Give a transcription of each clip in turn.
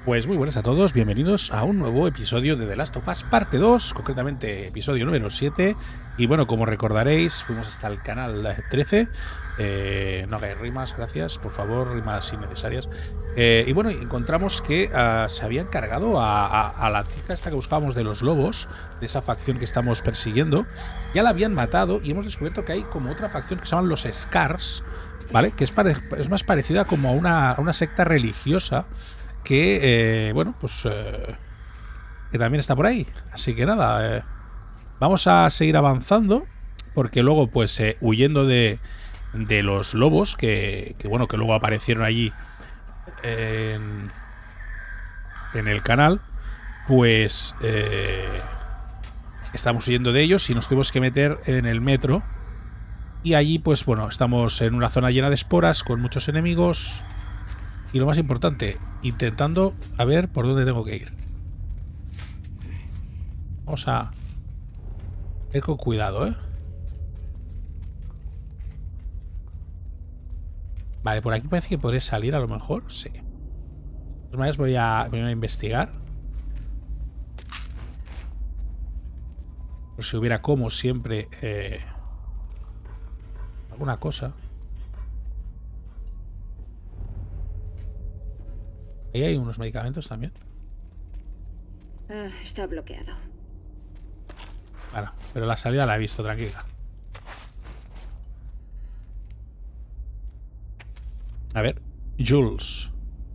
Pues muy buenas a todos, bienvenidos a un nuevo episodio de The Last of Us parte 2, concretamente episodio número 7. Y bueno, como recordaréis, fuimos hasta el canal 13. No hagáis rimas, gracias, por favor, rimas innecesarias. Y bueno, encontramos que se habían cargado a la chica esta que buscábamos de los lobos, de esa facción que estamos persiguiendo. Ya la habían matado y hemos descubierto que hay como otra facción que se llaman los Scars, ¿vale? Que es más parecida como a una secta religiosa que, bueno, pues que también está por ahí. Así que nada, vamos a seguir avanzando, porque luego, pues, huyendo de los lobos, que bueno, que luego aparecieron allí en el canal, pues estamos huyendo de ellos y nos tuvimos que meter en el metro. Y allí, pues bueno, estamos en una zona llena de esporas, con muchos enemigos. Y lo más importante, intentando a ver por dónde tengo que ir. Vamos a ir con cuidado, ¿eh? Vale, por aquí parece que podré salir a lo mejor. Sí. De todas maneras voy a investigar. Por si hubiera, como siempre, alguna cosa. Ahí hay unos medicamentos también. Está bloqueado. Bueno, pero la salida la he visto, tranquila. A ver, Jules.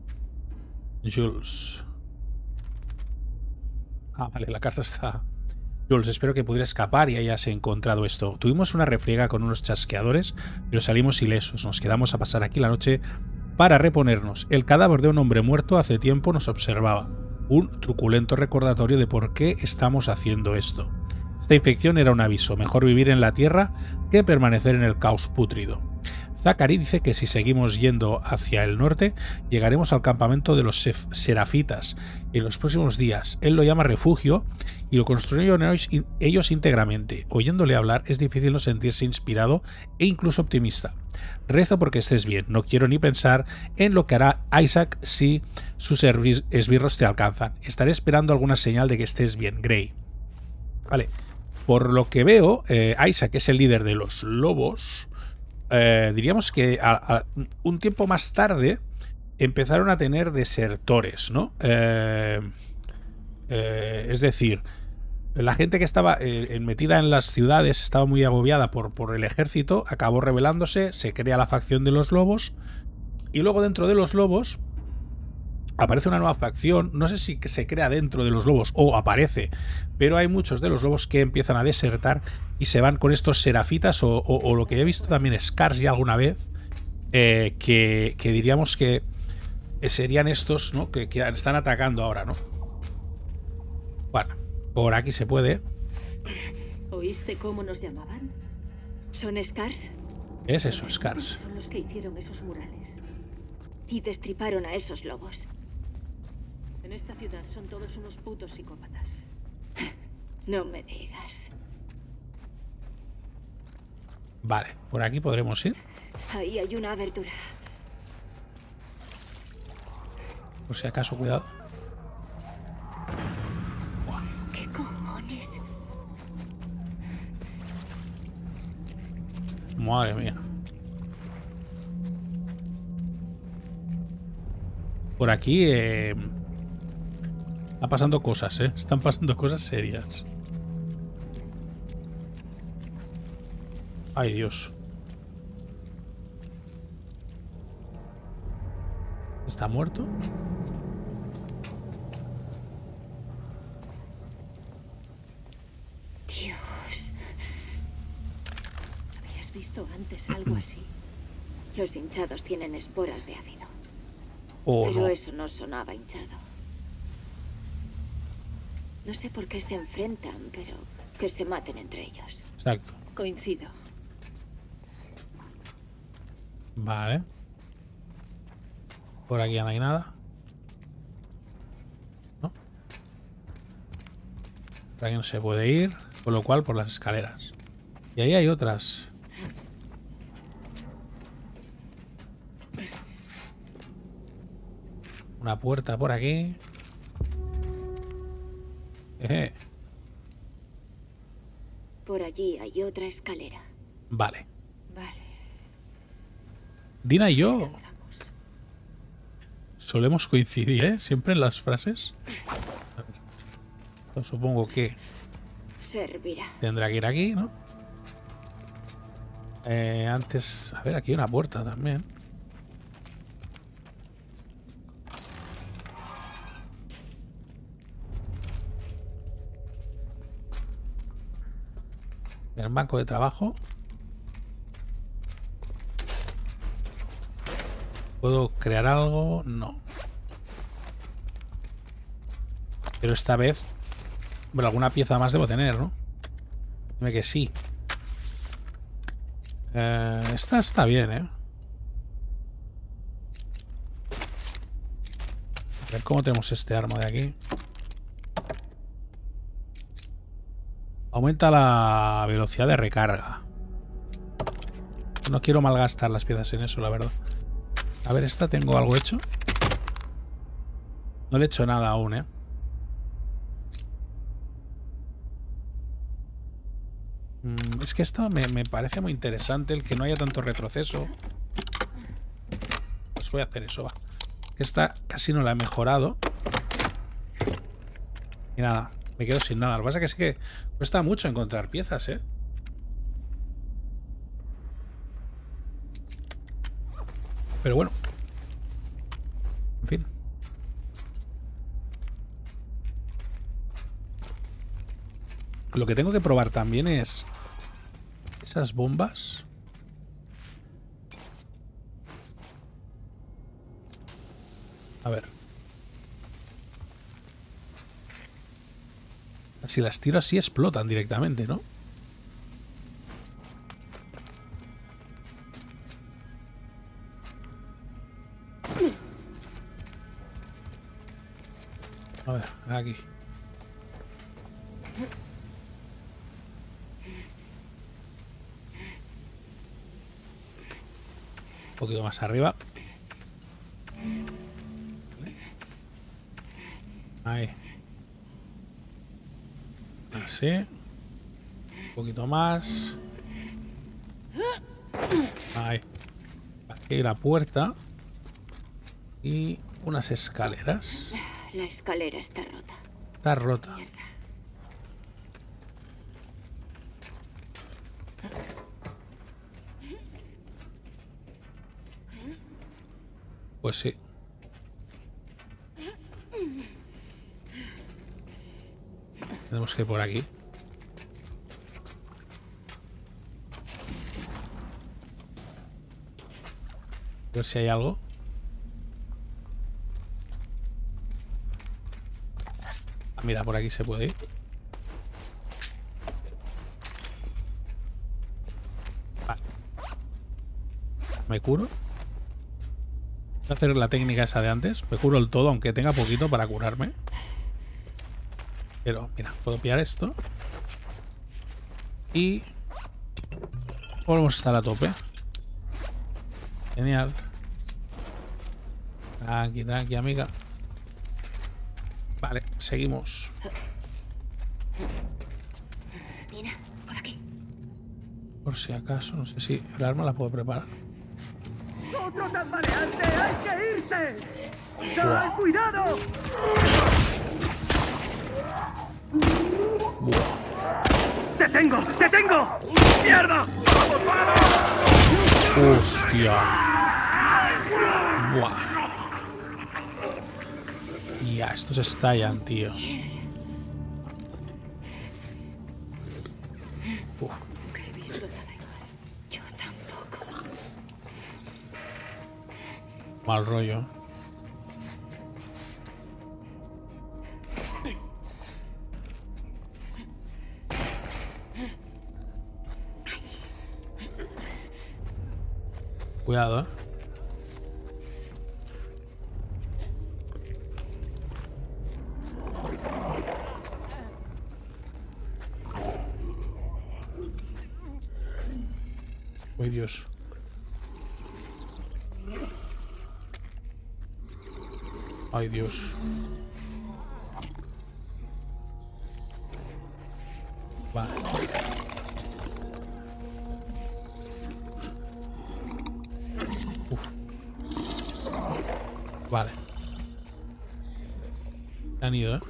Ah, vale, la carta está... Jules, espero que pudiera escapar y hayas encontrado esto. Tuvimos una refriega con unos chasqueadores, pero salimos ilesos. Nos quedamos a pasar aquí la noche para reponernos. El cadáver de un hombre muerto hace tiempo nos observaba. Un truculento recordatorio de por qué estamos haciendo esto. Esta infección era un aviso. Mejor vivir en la tierra que permanecer en el caos pútrido. Zachary dice que si seguimos yendo hacia el norte, llegaremos al campamento de los Serafitas en los próximos días. Él lo llama refugio y lo construyeron ellos íntegramente. Oyéndole hablar es difícil no sentirse inspirado e incluso optimista. Rezo porque estés bien. No quiero ni pensar en lo que hará Isaac si sus esbirros te alcanzan. Estaré esperando alguna señal de que estés bien, Grey. Vale. Por lo que veo, Isaac es el líder de los lobos. Diríamos que un tiempo más tarde empezaron a tener desertores, ¿no? Es decir, la gente que estaba metida en las ciudades estaba muy agobiada por el ejército, acabó rebelándose, se crea la facción de los lobos y luego dentro de los lobos aparece una nueva facción, no sé si se crea dentro de los lobos o aparece, pero hay muchos de los lobos que empiezan a desertar y se van con estos serafitas o lo que he visto también Scars ya alguna vez, que diríamos que serían estos, ¿no? que están atacando ahora, ¿no? Bueno, por aquí se puede. ¿Oíste cómo nos llamaban? ¿Son Scars? Es eso, Scars. Son los que hicieron esos murales y destriparon a esos lobos. En esta ciudad son todos unos putos psicópatas. No me digas. Vale, por aquí podremos ir. Ahí hay una abertura. Por si acaso, cuidado. ¿Qué cojones? Madre mía. Por aquí están pasando cosas, ¿eh? Están pasando cosas serias. Ay, Dios. ¿Está muerto? Dios. ¿Habías visto antes algo así? Los hinchados tienen esporas de ácido. Oh, Pero no. eso no sonaba hinchado. No sé por qué se enfrentan, pero que se maten entre ellos. Exacto. Coincido. Vale. Por aquí ya no hay nada. ¿No? Por aquí no se puede ir, con lo cual por las escaleras. Y ahí hay otras. Una puerta por aquí. Por allí hay otra escalera. Vale. Vale. Dina y yo Lanzamos. solemos coincidir, ¿eh? Siempre en las frases. A ver. Yo supongo que Servirá. tendrá que ir aquí, ¿no? Antes... A ver, aquí hay una puerta también. En el banco de trabajo. ¿Puedo crear algo? No. Pero esta vez... Bueno, alguna pieza más debo tener, ¿no? Dime que sí. Esta está bien, ¿eh? A ver cómo tenemos este arma de aquí. Aumenta la velocidad de recarga. No quiero malgastar las piezas en eso, la verdad. A ver, esta tengo algo hecho. No le he hecho nada aún, ¿eh? Es que esto me parece muy interesante, el que no haya tanto retroceso. Pues voy a hacer eso, va. Esta casi no la he mejorado. Y nada, me quedo sin nada. Lo que pasa es que cuesta mucho encontrar piezas, ¿eh? Pero bueno. En fin. Lo que tengo que probar también es esas bombas. A ver. Si las tiro así explotan directamente, ¿no? A ver, aquí. Un poquito más arriba. Ahí. Así. Un poquito más. Ahí. Aquí la puerta. Y unas escaleras. La escalera está rota. Está rota. Mierda. Pues sí. Tenemos que ir por aquí. A ver si hay algo. Ah, mira, por aquí se puede ir. Vale. Me curo. Voy a hacer la técnica esa de antes. Me curo el todo, aunque tenga poquito para curarme. Pero, mira, puedo pillar esto. Y volvemos a estar a tope. Genial. Tranqui, tranqui, amiga. Vale, seguimos. Dina, por aquí. Por si acaso, no sé si el arma la puedo preparar. ¡Otro tambaleante! ¡Hay que irse! ¡Sal, cuidado! Buah. ¡Te tengo! ¡Te tengo! ¡Mierda! ¡Vamos, vamos! Hostia. Buah. Ya, estos estallan, tío. Uf. Nunca he visto nada igual. Yo tampoco. Mal rollo. Cuidado, ¿eh? Uy, Dios. Ay, Dios. Vale. Uf. Vale. Se han ido, ¿eh?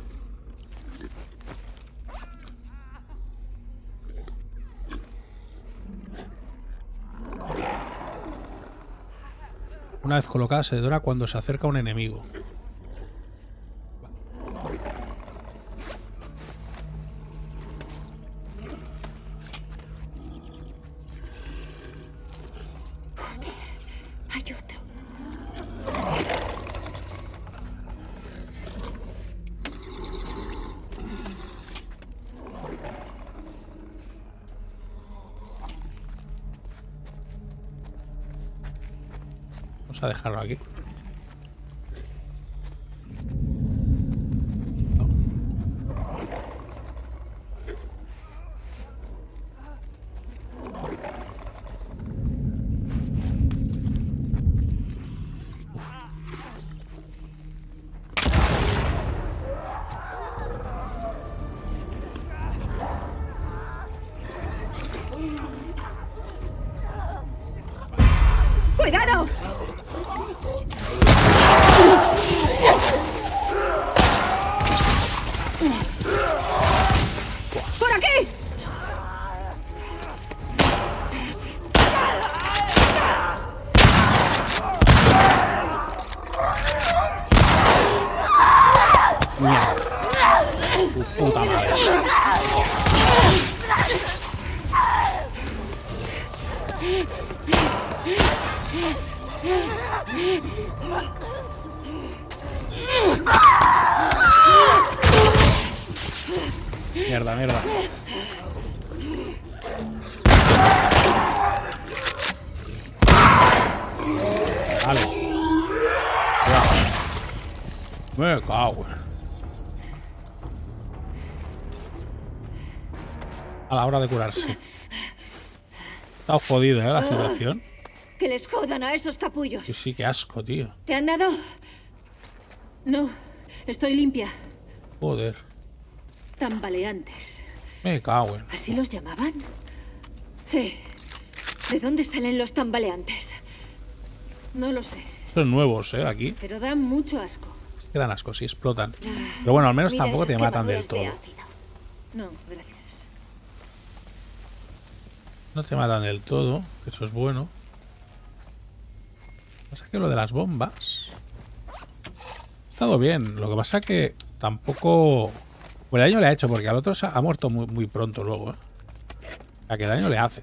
Una vez colocada se detona cuando se acerca un enemigo. Hay otro. Vamos a dejarlo aquí. ¡Cuidado! ¡Por aquí! Mierda. Tu puta madre. Mierda, mierda. Vale. Me cago. A la hora de curarse. Está jodida, ¿eh? La situación. Que les jodan a esos capullos. Sí, sí, qué asco, tío. ¿Te han dado? No, estoy limpia. Joder. Tambaleantes. Me cago en. ¿Así los llamaban? Sí. ¿De dónde salen los tambaleantes? No lo sé, Son nuevos, ¿eh? Aquí. pero dan mucho asco. Que dan asco, sí, explotan. Pero bueno, al menos Mira tampoco te esas matan del quemaduras de todo. ácido. No, gracias. No te matan del todo, que eso es bueno. Pasa que lo de las bombas ha estado bien. Lo que pasa que tampoco... Bueno, daño le ha hecho, porque al otro ha muerto muy, muy pronto luego, ¿eh? ¿A qué daño le hace?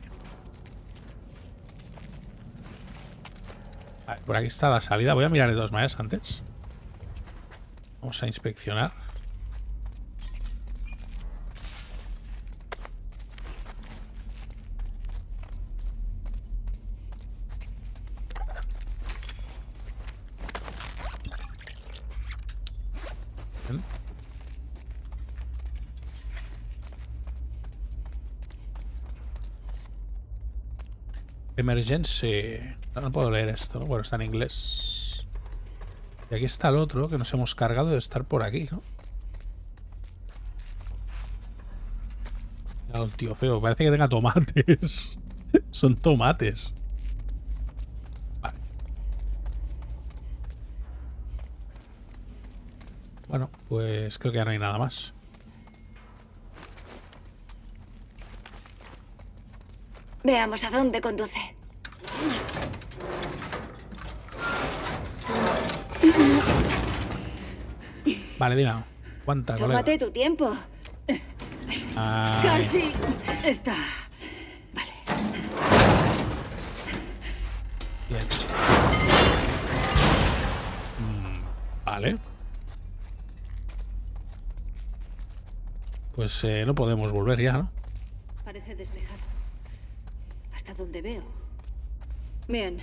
Vale, por aquí está la salida. Voy a mirar de todas maneras antes. Vamos a inspeccionar. Bien. Emergency. No puedo leer esto. Bueno, está en inglés. Y aquí está el otro que nos hemos cargado de estar por aquí, ¿no? Mira el tío feo. Parece que tenga tomates. Son tomates. Vale. Bueno, pues creo que ya no hay nada más. Veamos a dónde conduce. Vale, Dina. Aguanta, colega. Tómate tu tiempo. Ay, Casi está. Vale. bien. Vale. Pues no podemos volver ya, ¿no? Parece despejado. Hasta donde veo. Bien.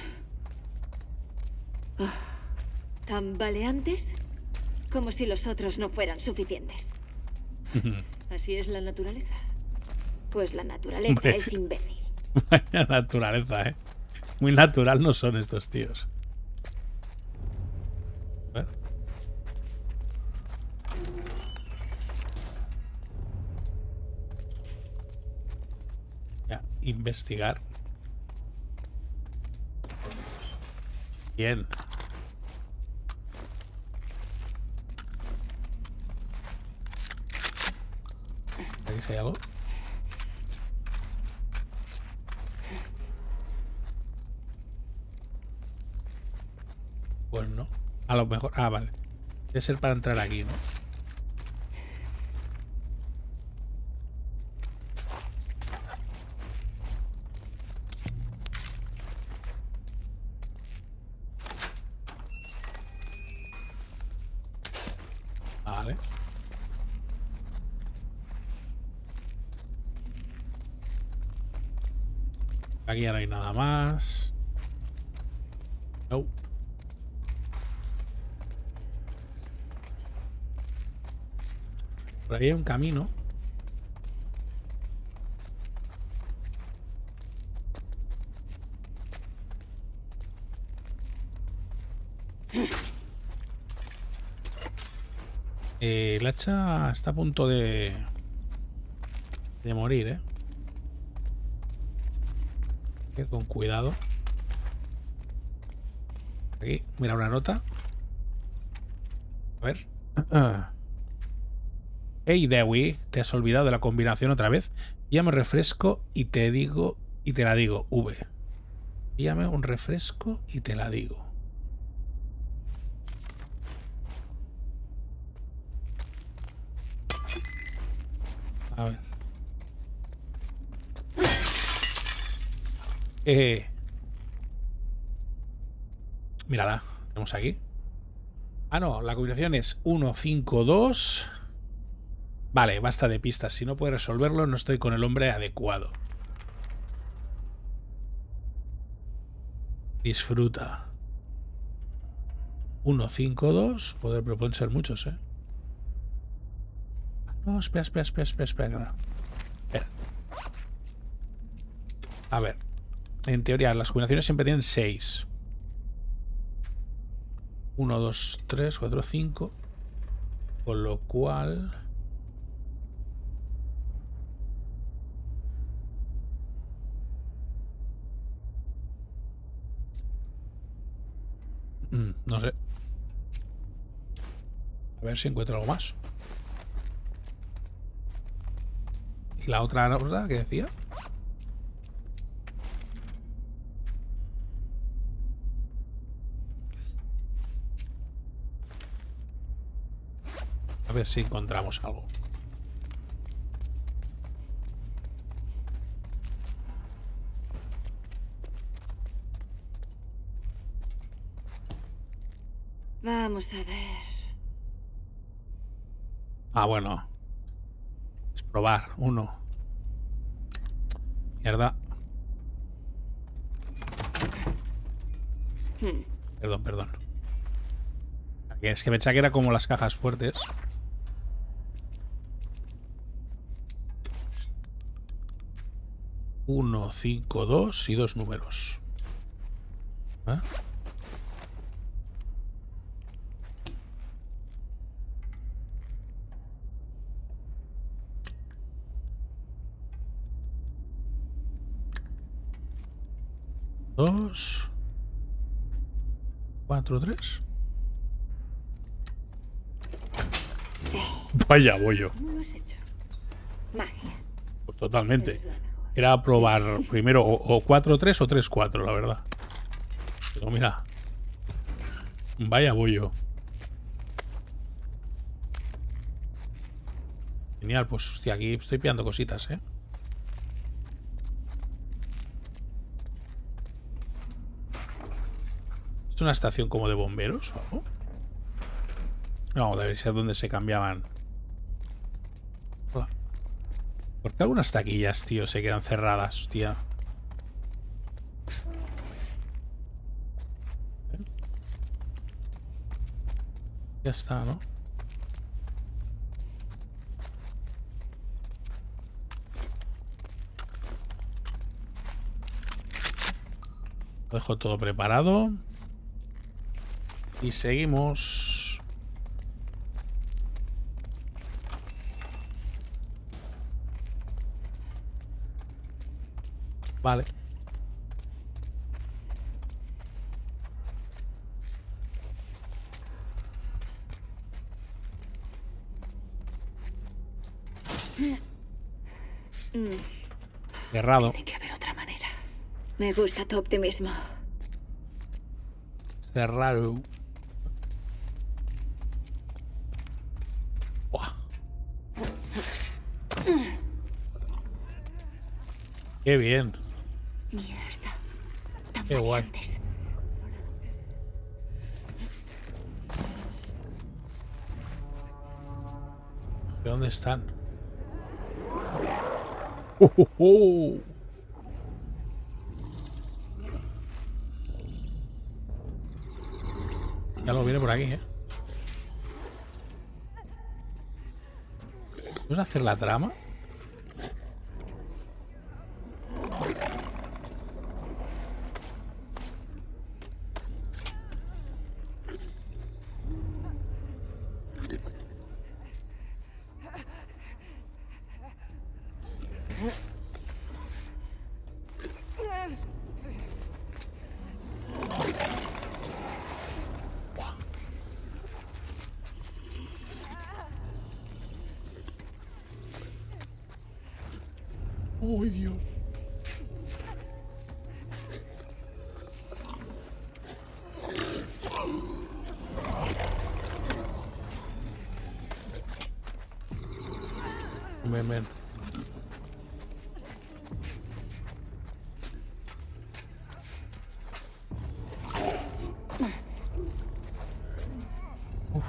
Oh, ¿tambaleantes? Como si los otros no fueran suficientes. ¿Así es la naturaleza? Pues la naturaleza Hombre. es imbécil. Vaya naturaleza, ¿eh? Muy natural no son estos tíos. A ver. Ya, investigar. Bien. Aquí si hay algo. Pues no. A lo mejor. Ah, vale. Debe ser para entrar aquí, ¿no? Vale. Aquí ya no hay nada más. No. Por ahí hay un camino. El hacha está a punto de morir, ¿eh? Con cuidado. Aquí, mira una nota. A ver. Hey Dewey, te has olvidado de la combinación otra vez. Ya me refresco y te digo, y te la digo. V. Píllame un refresco y te la digo. A ver. Mírala, tenemos aquí. Ah, no, la combinación es 1, 5, 2. Vale, basta de pistas. Si no puedes resolverlo, no estoy con el hombre adecuado. Disfruta. 1, 5, 2. Poder, pero pueden ser muchos, ¿eh? No, espera. Espera. A ver. En teoría, las combinaciones siempre tienen 6. 1, 2, 3, 4, 5. Con lo cual... no sé. A ver si encuentro algo más. ¿Y la otra nota que decía? A ver si encontramos algo. Vamos a ver. Ah, bueno. Es probar. 1. Mierda. Perdón. Es que pensaba que era como las cajas fuertes. Uno, 5, 2 y 2 números. ¿Eh? Dos, 4, 3. Sí. Vaya bollo. ¿Cómo lo has hecho? Magia. Pues totalmente. Eres la mejor. Era probar primero o 4-3 o 3-4, la verdad. Pero mira. Vaya bollo. Genial, pues hostia, aquí estoy pillando cositas, ¿eh? ¿Es una estación como de bomberos o algo? No, debe ser donde se cambiaban. Hola. ¿Por qué algunas taquillas, tío, se quedan cerradas, hostia? Ya está, ¿no? Lo dejo todo preparado. Y seguimos. Vale. Cerrado. Tiene que haber otra manera. Me gusta tu optimismo. Cerrado. Buah. Qué bien. Mierda. Tan Qué guay. variantes. ¿De dónde están? ¡Oh! Ya lo viene por aquí, ¿eh? ¿Vamos a hacer la trama? ¡Oh, Dios! Ven. Uf.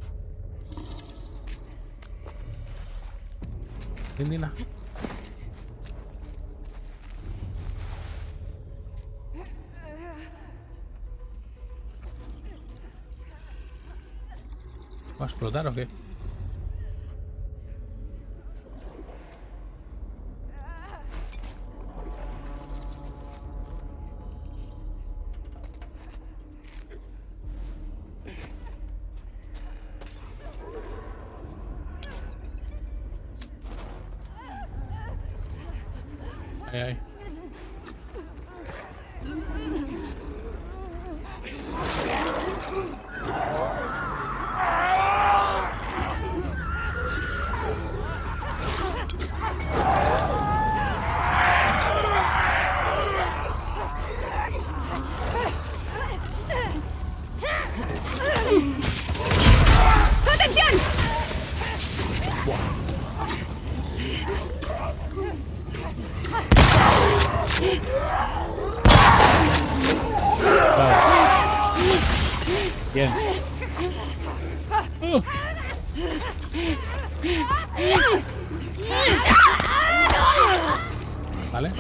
Nina. ¿Va a explotar o qué? Ay. Bien. Vale.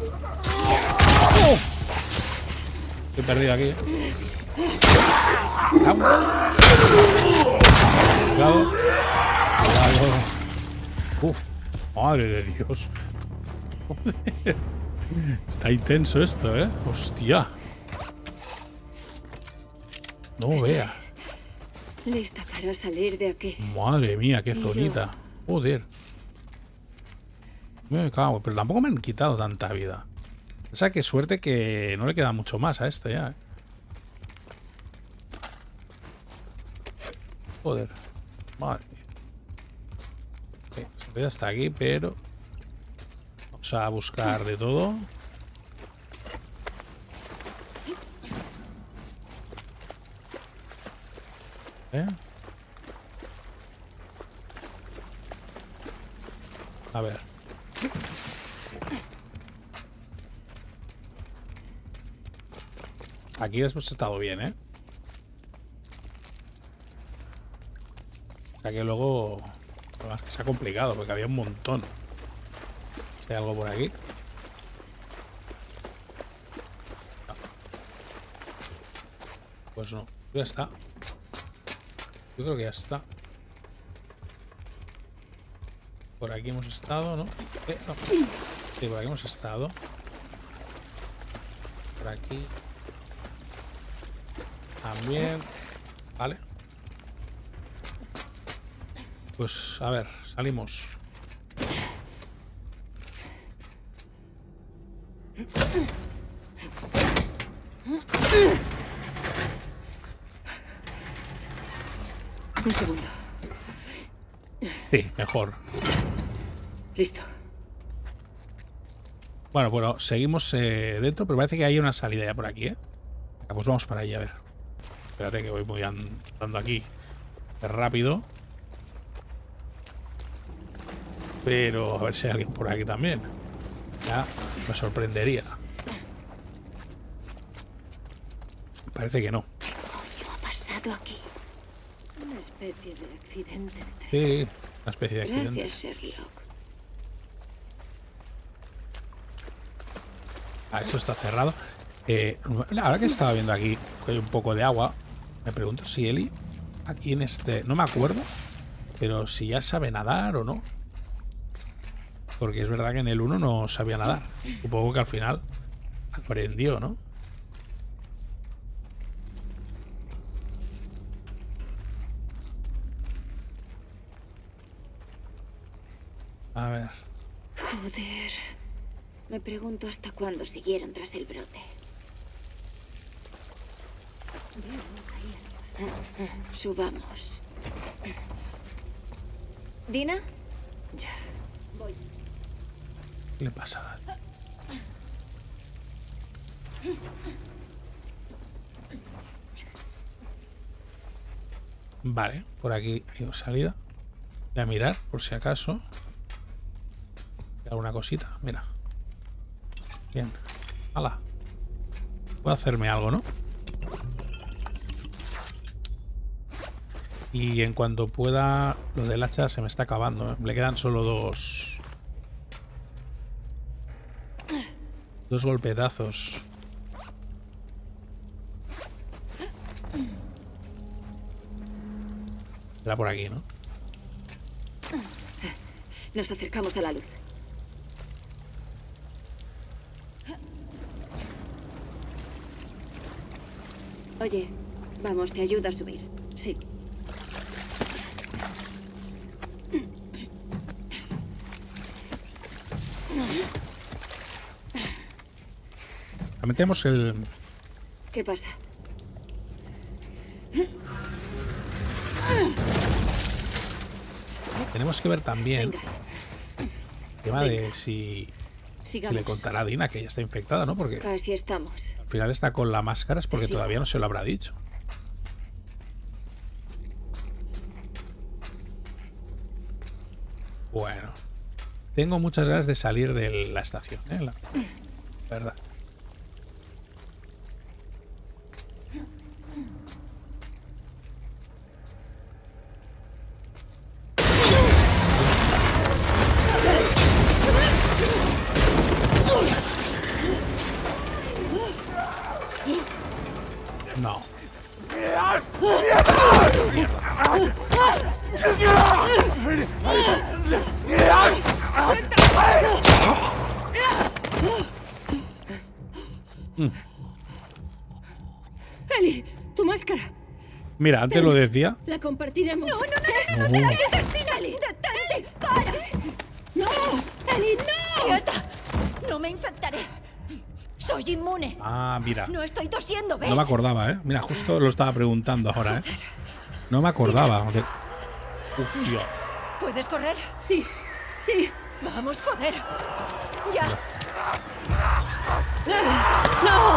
Estoy perdido aquí. Cuidado. Uf, madre de Dios. Joder. Está intenso esto, ¿eh? Hostia. No veas. Lista para salir de aquí. Madre mía, qué zonita. Joder. Me cago, pero tampoco me han quitado tanta vida. O sea, qué suerte que no le queda mucho más a este ya, ¿eh? Joder. Madre mía. Okay, se puede hasta aquí, pero vamos a buscar de todo. A ver. Aquí hemos estado bien, ¿eh? O sea que luego... Además que se ha complicado porque había un montón. ¿Hay algo por aquí? No. Pues no. Ya está. Yo creo que ya está. Por aquí hemos estado, ¿no? No. Sí, por aquí hemos estado. Por aquí. También. Vale. Pues, a ver, salimos. Un segundo. Sí, mejor. Listo. Bueno, seguimos dentro, pero parece que hay una salida ya por aquí, ¿eh? Venga, pues vamos para allá, a ver. Espérate que voy muy andando aquí rápido. Pero a ver si hay alguien por aquí también. Ya me sorprendería. Parece que no. ¿Qué coño ha pasado aquí? Una especie de accidente de tren. Sí, una especie de accidente. Gracias, Sherlock. Ah, eso está cerrado. Ahora que estaba viendo aquí que hay un poco de agua, me pregunto si Ellie aquí en este... No me acuerdo, pero si ya sabe nadar o no. Porque es verdad que en el 1 no sabía nadar. Supongo que al final aprendió, ¿no? A ver. Joder. Me pregunto hasta cuándo siguieron tras el brote. Subamos. ¿Dina? Ya. Voy. ¿Qué le pasa? Vale, por aquí hay una salida. Voy a mirar por si acaso. ¿Hay alguna cosita? Mira. Bien. ¡Hala! Puedo hacerme algo, ¿no? Y en cuanto pueda... Lo del hacha se me está acabando, ¿eh? Le quedan solo dos golpetazos. Será por aquí, ¿no? Nos acercamos a la luz. Oye, vamos, te ayudo a subir. Sí. Metemos el... ¿Qué pasa? Tenemos que ver también Venga. el tema de si Sigamos. le contará a Dina que ella está infectada, ¿no? Porque Casi estamos. al final está con la máscara es porque Sí. todavía no se lo habrá dicho. Bueno, tengo muchas ganas de salir de la estación, ¿eh? La verdad. No. Eli, tu máscara. Mira, antes lo decía. La compartiremos. No, No. Eli, detente. ¡Para! ¡No! ¡Eli, no! ¡Quieta! ¡No me infectaré! ¡Soy inmune! Ah, mira. No estoy tosiendo, ¿ves? No me acordaba, ¿eh? Mira, justo lo estaba preguntando ahora, ¿eh? No me acordaba. Hostia. ¿Puedes correr? Sí, sí. ¡Vamos, joder! ¡Ya! ¡No!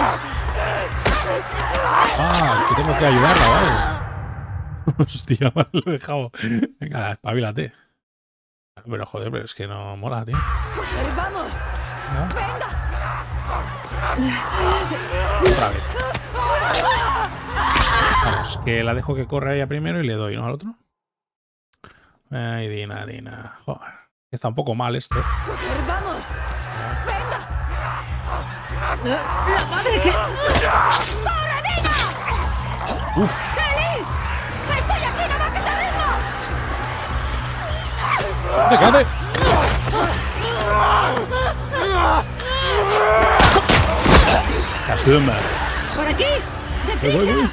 Ah, que tengo que ayudarla, ¿vale? Hostia, me lo he dejado. Venga, espabilate. Pero joder, pero es que no mola, tío. ¡Joder, vamos! ¿No? ¡Venga! Otra vez. Vamos, que la dejo que corra ella primero y le doy, ¿no? Al otro. Ay, Dina. Joder. Está un poco mal esto. ¡Joder, vamos! ¡Venga! ¡La madre que... ¡Corre, Dina! Uf. ¡Eli! ¡Estoy aquí! ¡No bajes el ritmo! ¡Cállate! ¡Casuma! ¡Por aquí! Voy.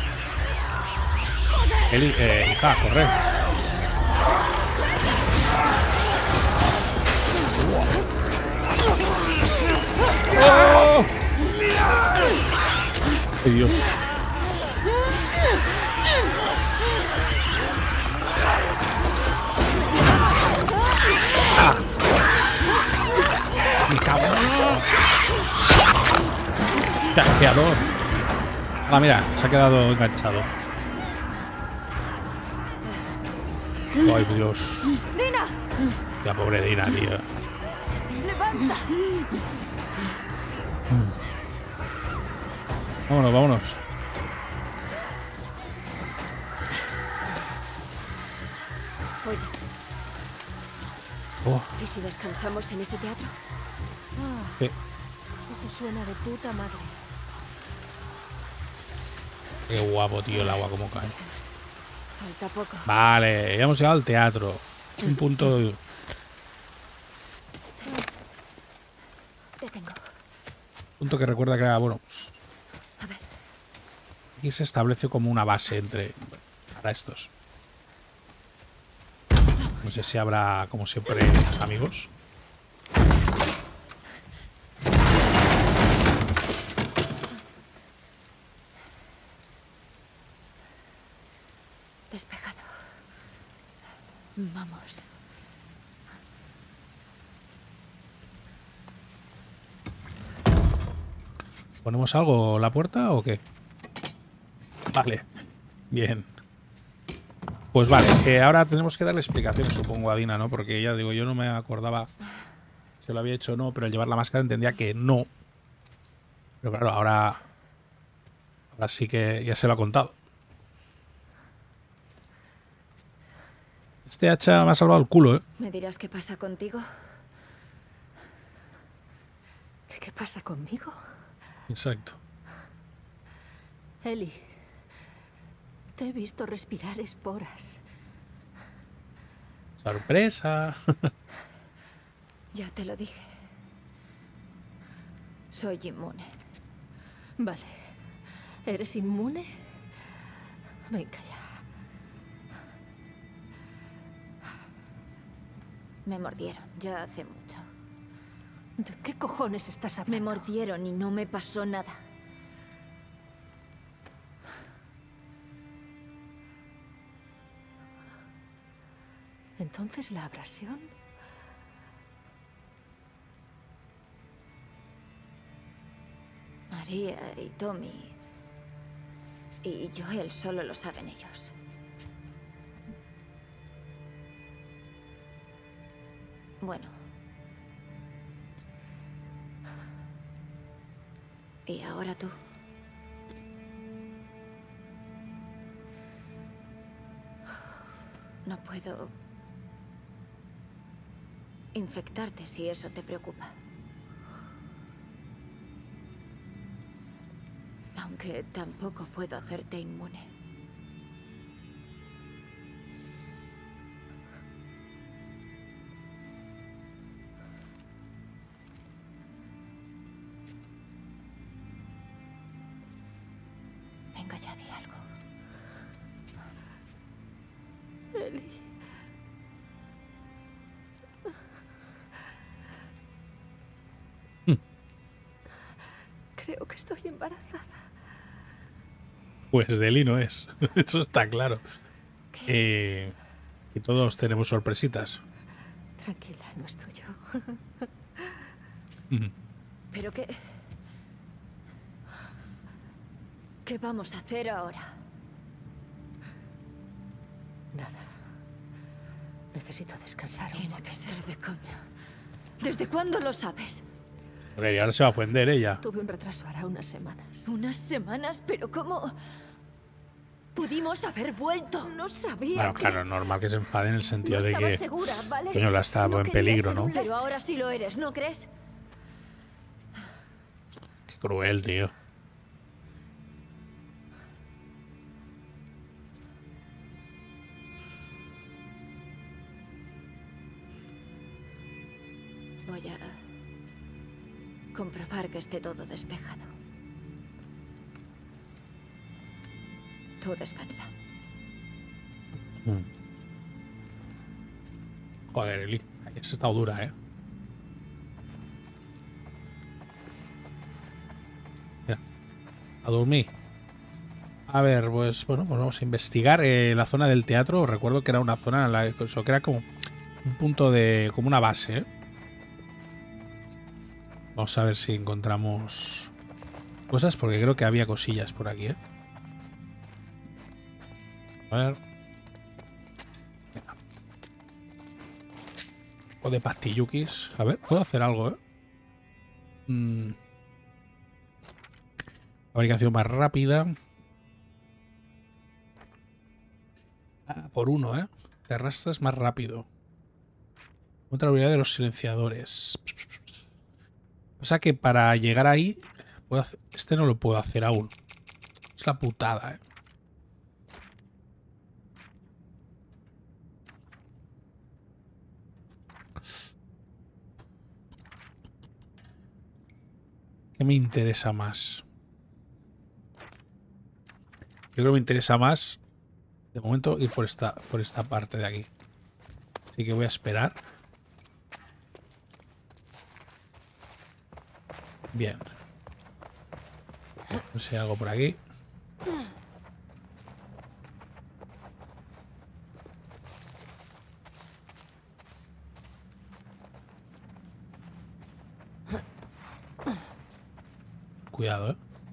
Eli, hija, corre. ¡Oh! Ay, Dios. ¡Ah! ¡Mi cabrón! ¡Chasqueador! Ah, mira, se ha quedado enganchado. ¡Ay, Dios! ¡Dina! La pobre Dina, tío. ¡Levanta! Vámonos, vámonos. Oye, Oh, ¿y si descansamos en ese teatro? qué, Eso suena de puta madre. qué guapo, tío, el agua como cae. Falta poco. Vale, ya hemos llegado al teatro. Un punto. Te tengo. Punto que recuerda que era, bueno, pues, A ver, aquí se establece como una base entre para estos. No sé si habrá, como siempre, amigos. despejado. Vamos. ¿Ponemos algo en la puerta o qué? Vale, bien. Pues vale, que ahora tenemos que darle explicaciones, supongo, a Dina, ¿no? Porque ya digo, yo no me acordaba si lo había hecho o no, pero al llevar la máscara entendía que no. Pero claro, ahora sí que ya se lo ha contado. Este hacha me ha salvado el culo, ¿eh? ¿Me dirás qué pasa contigo? ¿Qué pasa conmigo? Exacto. Ellie, te he visto respirar esporas. Sorpresa. Ya te lo dije. Soy inmune. Vale. ¿Eres inmune? Venga ya. Me mordieron ya hace mucho. ¿De qué cojones estás Me hablando? mordieron y no me pasó nada. ¿Entonces la abrasión? María y Tommy y Joel solo lo saben ellos. Bueno. ¿Y ahora tú? No puedo infectarte si eso te preocupa. Aunque tampoco puedo hacerte inmune. Venga, ya di algo. Ellie. Creo que estoy embarazada. Pues de Eli no es. Eso está claro. Y todos tenemos sorpresitas. Tranquila, no es tuyo. ¿Pero qué? ¿Qué vamos a hacer ahora? Nada. Necesito descansar un Tiene momento. que ser de coña. ¿Desde cuándo lo sabes? Joder, y ahora se va a ofender ella. Tuve un retraso hará unas semanas. ¿Unas semanas? ¿Pero cómo? ¿Pudimos haber vuelto? No sabía Bueno, que... claro, normal que se enfade en el sentido No de estaba que segura, ¿vale? coño, la está No en quería peligro, ser ¿no? un Pero ahora sí lo eres, ¿no crees? Qué cruel, tío. Voy a comprobar que esté todo despejado. Tú descansa. Joder, Eli. Has estado dura, ¿eh? Mira. A dormir. A ver, pues bueno, pues vamos a investigar la zona del teatro. Recuerdo que era una zona en la que era como un punto de... como una base, ¿eh? Vamos a ver si encontramos cosas, porque creo que había cosillas por aquí, ¿eh? A ver. O de pastillukis. A ver, puedo hacer algo, ¿eh? Fabricación más rápida. Ah, por uno, ¿eh? Te arrastras más rápido. Contra la habilidad de los silenciadores. O sea que para llegar ahí... puedo hacer... este no lo puedo hacer aún. Es la putada, ¿eh? ¿Qué me interesa más? Yo creo que me interesa más, de momento, ir por esta parte de aquí. Así que voy a esperar. Bien. No sé, algo por aquí. Cuidado, ¿eh?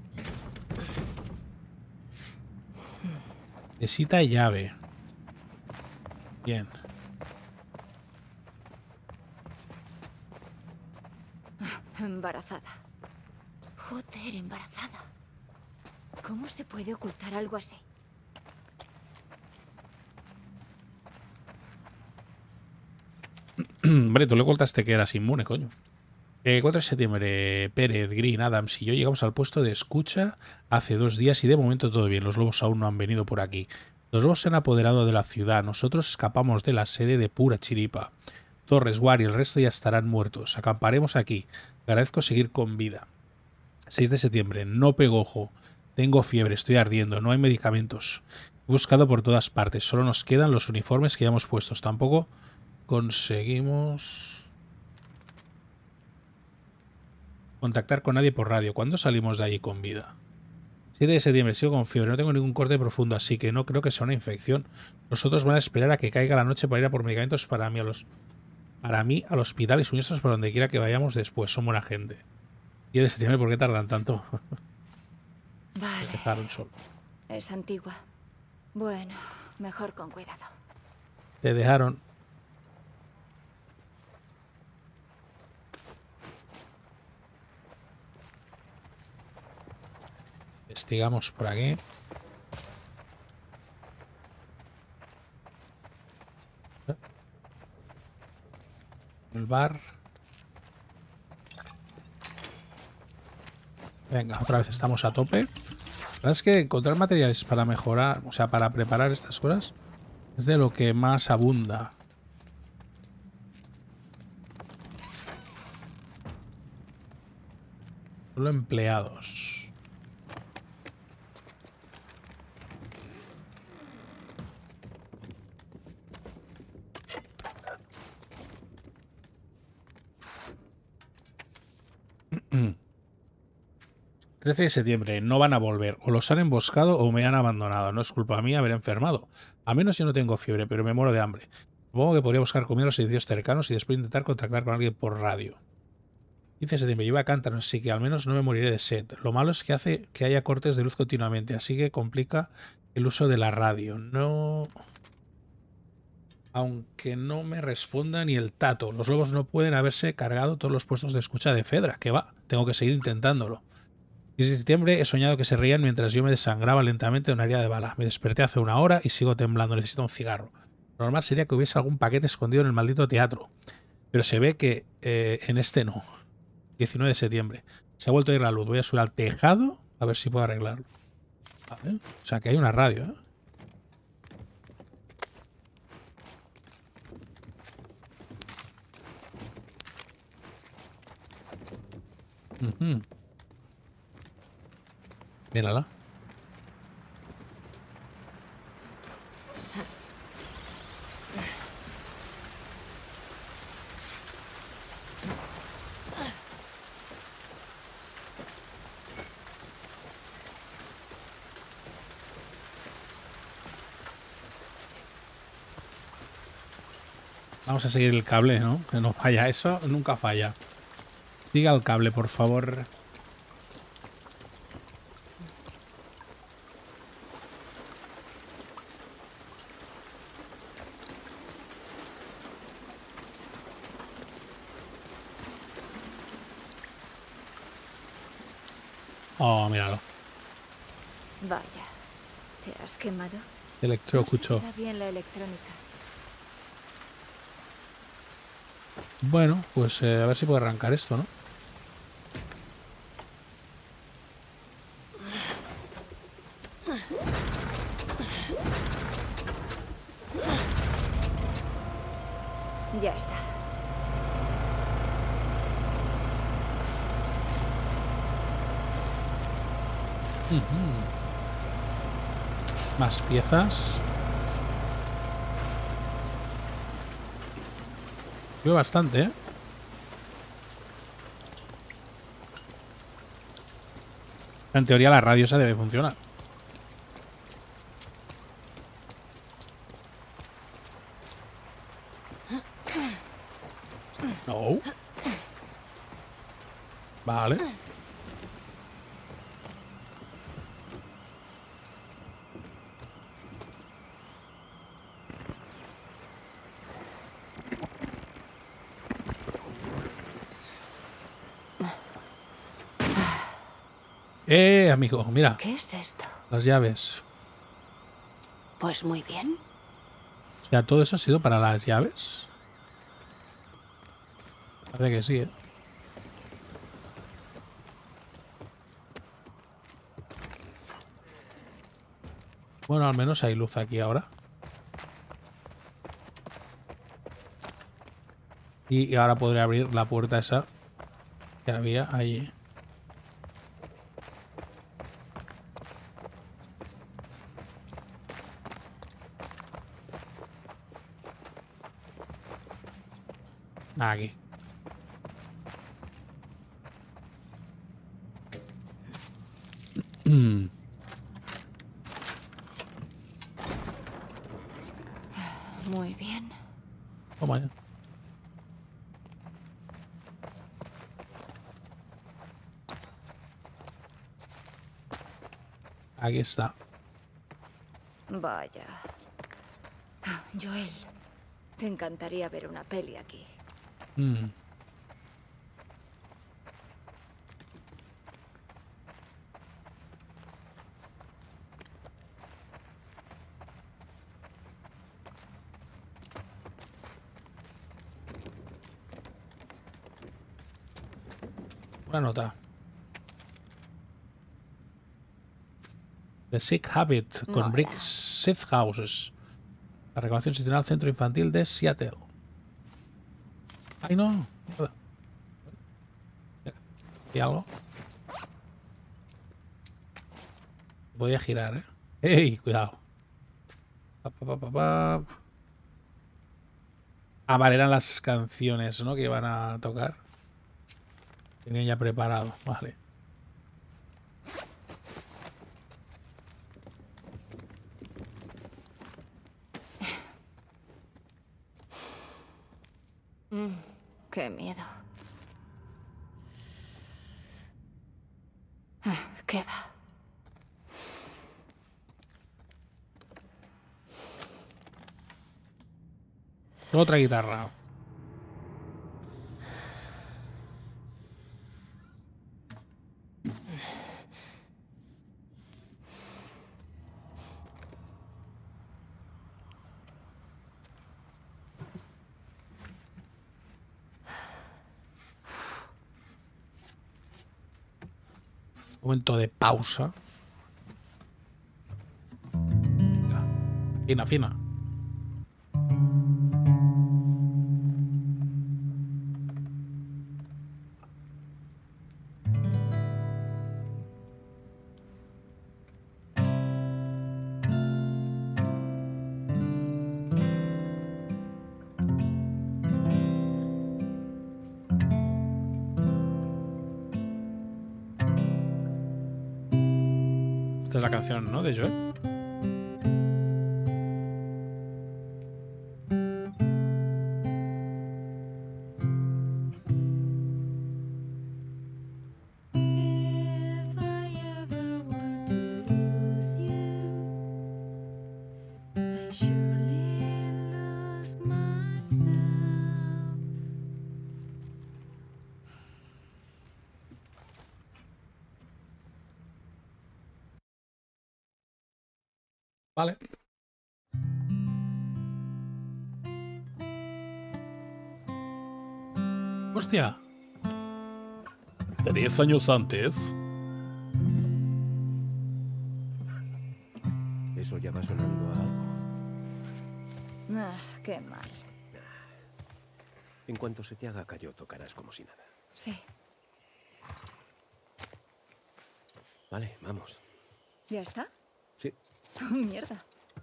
Necesita llave. Bien. Embarazada. Joder, embarazada. ¿Cómo se puede ocultar algo así? Hombre, tú le contaste que eras inmune, coño. 4 de septiembre, Pérez, Green, Adams y yo llegamos al puesto de escucha hace 2 días y de momento todo bien. Los lobos aún no han venido por aquí. Los lobos se han apoderado de la ciudad. Nosotros escapamos de la sede de pura chiripa. Torres, War y el resto ya estarán muertos. Acamparemos aquí. Agradezco seguir con vida. 6 de septiembre, no pego ojo. Tengo fiebre, estoy ardiendo, no hay medicamentos. He buscado por todas partes. Solo nos quedan los uniformes que ya hemos puestos. Tampoco conseguimos... contactar con nadie por radio. ¿Cuándo salimos de allí con vida? 7 de septiembre, sigo con fiebre. No tengo ningún corte profundo, así que no creo que sea una infección. Nosotros van a esperar a que caiga la noche para ir a por medicamentos para mí al hospital y suministros por donde quiera que vayamos después. Son buena gente. 10 de septiembre, ¿por qué tardan tanto? Vale. Dejaron solo. Es antigua. Bueno, mejor con cuidado. Te dejaron. Investigamos por aquí. El bar. Venga, otra vez estamos a tope. La verdad es que encontrar materiales para mejorar, o sea, para preparar estas cosas, es de lo que más abunda. Solo empleados. Mm. 13 de septiembre, no van a volver. O los han emboscado o me han abandonado. No es culpa mía haber enfermado. A menos yo no tengo fiebre, pero me muero de hambre. Supongo que podría buscar comida en los edificios cercanos y después intentar contactar con alguien por radio. 15 de septiembre, lleva a Cántaros, así que al menos no me moriré de sed. Lo malo es que hace que haya cortes de luz continuamente, así que complica el uso de la radio. No... Aunque no me responda ni el tato. Los lobos no pueden haberse cargado todos los puestos de escucha de Fedra. ¿Qué va? Tengo que seguir intentándolo. 10 de septiembre, he soñado que se reían mientras yo me desangraba lentamente en una herida de bala. Me desperté hace 1 hora y sigo temblando. Necesito un cigarro. Lo normal sería que hubiese algún paquete escondido en el maldito teatro. Pero se ve que en este no. 19 de septiembre. Se ha vuelto a ir la luz. Voy a subir al tejado a ver si puedo arreglarlo. Vale. O sea que hay una radio, ¿eh? Mírala. Vamos a seguir el cable, ¿no? Que no falla. Eso nunca falla. Siga el cable, por favor. Oh, míralo. Vaya. ¿Te has quemado? Se electrocutó. No se queda bien la electrónica. Bueno, pues a ver si puedo arrancar esto, ¿no? Ya está. Más piezas. Veo bastante, ¿eh? En teoría la radio esa debe funcionar. No. Vale. Amigo, mira. ¿Qué es esto? Las llaves. Pues muy bien. O sea, todo eso ha sido para las llaves. Parece que sí, ¿eh? Bueno, al menos hay luz aquí ahora. Y ahora podré abrir la puerta esa que había allí. Aquí. Muy bien. Toma ya. Aquí está. Vaya. Joel, te encantaría ver una peli aquí. Una nota. The Sick Habit con Mola. Brick Sith Houses. La reclamación institucional Centro Infantil de Seattle. Ay, no. ¿Y algo? Voy a girar, ¿eh? ¡Ey! Cuidado. Ah, vale, eran las canciones, ¿no? Que iban a tocar. Tenía ya preparado, vale. Qué miedo. ¿Qué va? Otra guitarra. Momento de pausa. Venga. Fina, fina. Esta es la canción, ¿no? De Joel. Vale. Hostia. 3 años antes. Eso ya va sonando a algo. Qué mal. En cuanto se te haga callo, tocarás como si nada. Sí. Vale, vamos. ¿Ya está? Sí. Mierda.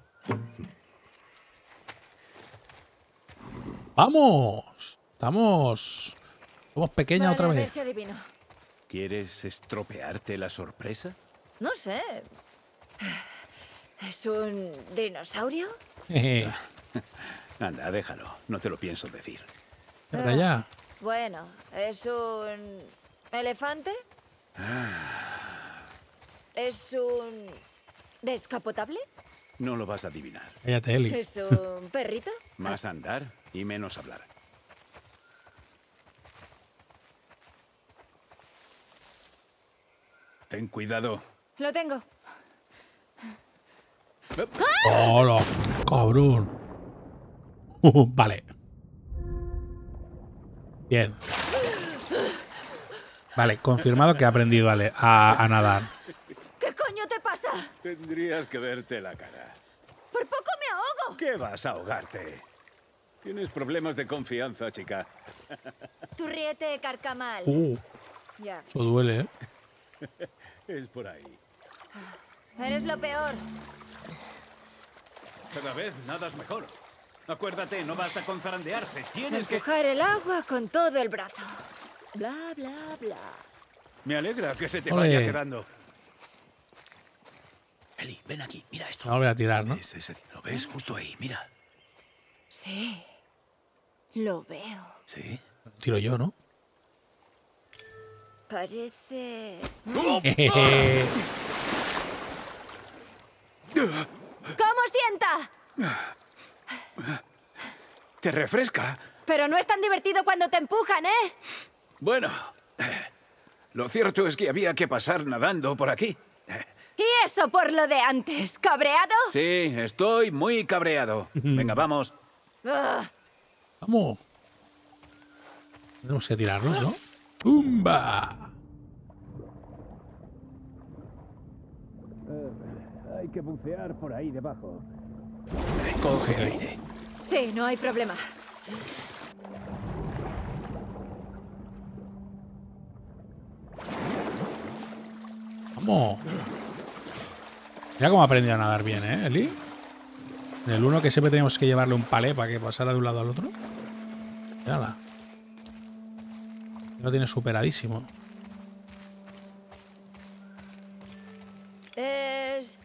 ¡Vamos! Estamos... Somos pequeña Vale, otra a ver vez. si adivino. ¿Quieres estropearte la sorpresa? No sé. ¿Es un dinosaurio? Anda, déjalo. No te lo pienso decir. Ahora ya. Bueno, ¿es un elefante? ¿Es un descapotable? No lo vas a adivinar. Cállate, Eli. ¿Es un perrito? Más andar y menos hablar. Ten cuidado. Lo tengo. ¡Hola! ¡Cabrón! Vale. Bien. Vale, confirmado que ha aprendido a nadar. ¿Qué coño te pasa? Tendrías que verte la cara. ¡Por poco me ahogo! ¿Qué vas a ahogarte? Tienes problemas de confianza, chica. Tu riete carcamal. Ya. Eso duele, ¿eh? Es por ahí. Eres lo peor. Cada vez nadas mejor. Acuérdate, no basta con zarandearse. Tienes que... Empujar el agua con todo el brazo. Bla, bla, bla. Me alegra que se te Ole. vaya quedando. Eli, ven aquí, mira esto. No volver a tirar, ¿no? ¿Lo ves? Justo ahí, mira. Sí. Lo veo. ¿Sí? Tiro yo, ¿no? Parece... Jejeje. ¿Cómo sienta? ¿Te refresca? Pero no es tan divertido cuando te empujan, ¿eh? Bueno, lo cierto es que había que pasar nadando por aquí. ¿Y eso por lo de antes? ¿Cabreado? Sí, estoy muy cabreado. Venga, vamos. Ugh. Vamos. Tenemos que tirarnos, ¿no? ¡Pumba! Hay que bucear por ahí debajo. Coge aire. Sí, no hay problema. Vamos. Mira cómo ha aprendido a nadar bien, ¿eh, Eli? En el uno que siempre teníamos que llevarle un palé para que pasara de un lado al otro. Mírala. Lo tiene superadísimo. Es...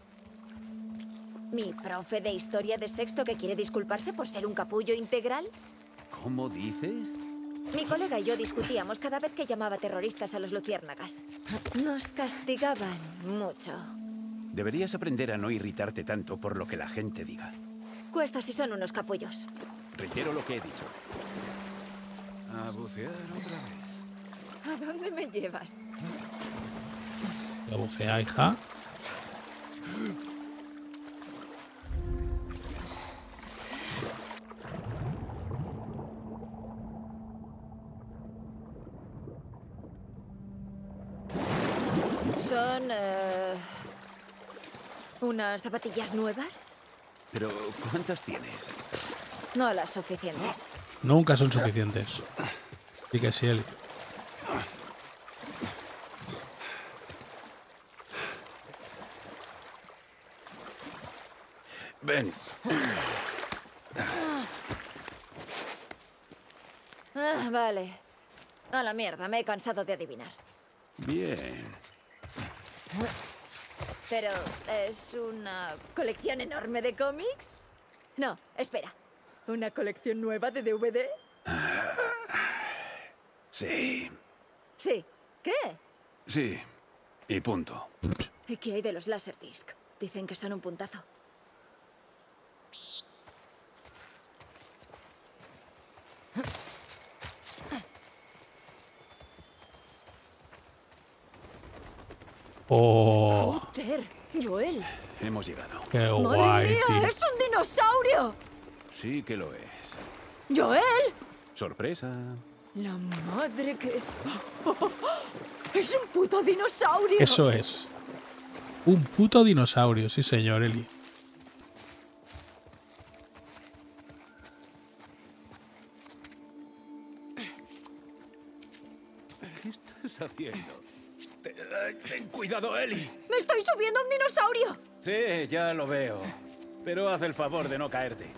mi profe de historia de sexto que quiere disculparse por ser un capullo integral. ¿Cómo dices? Mi colega y yo discutíamos cada vez que llamaba terroristas a los luciérnagas. Nos castigaban mucho. Deberías aprender a no irritarte tanto por lo que la gente diga. Cuesta si son unos capullos. Reitero lo que he dicho. A bucear otra vez. ¿A dónde me llevas? La bucea, hija. Son... unas zapatillas nuevas. Pero, ¿cuántas tienes? No las suficientes. Nunca son suficientes. Y que sí, Eli. Ven. Vale. A la mierda, me he cansado de adivinar. Bien. Pero, ¿es una colección enorme de cómics? No, espera. ¿Una colección nueva de DVD? Sí. Sí. ¿Qué? Sí. Y punto. ¿Y qué hay de los Laserdisc? Dicen que son un puntazo. Oh. Joder, Joel. Hemos llegado. Qué ¡Madre guay, mía! tío. ¡Es un dinosaurio! Sí que lo es. ¡Joel! Sorpresa. La madre que... ¡Es un puto dinosaurio! Eso es. Un puto dinosaurio, sí señor, Eli. ¿Qué estás haciendo? Ten cuidado, Eli. ¡Me estoy subiendo a un dinosaurio! Sí, ya lo veo. Pero haz el favor de no caerte.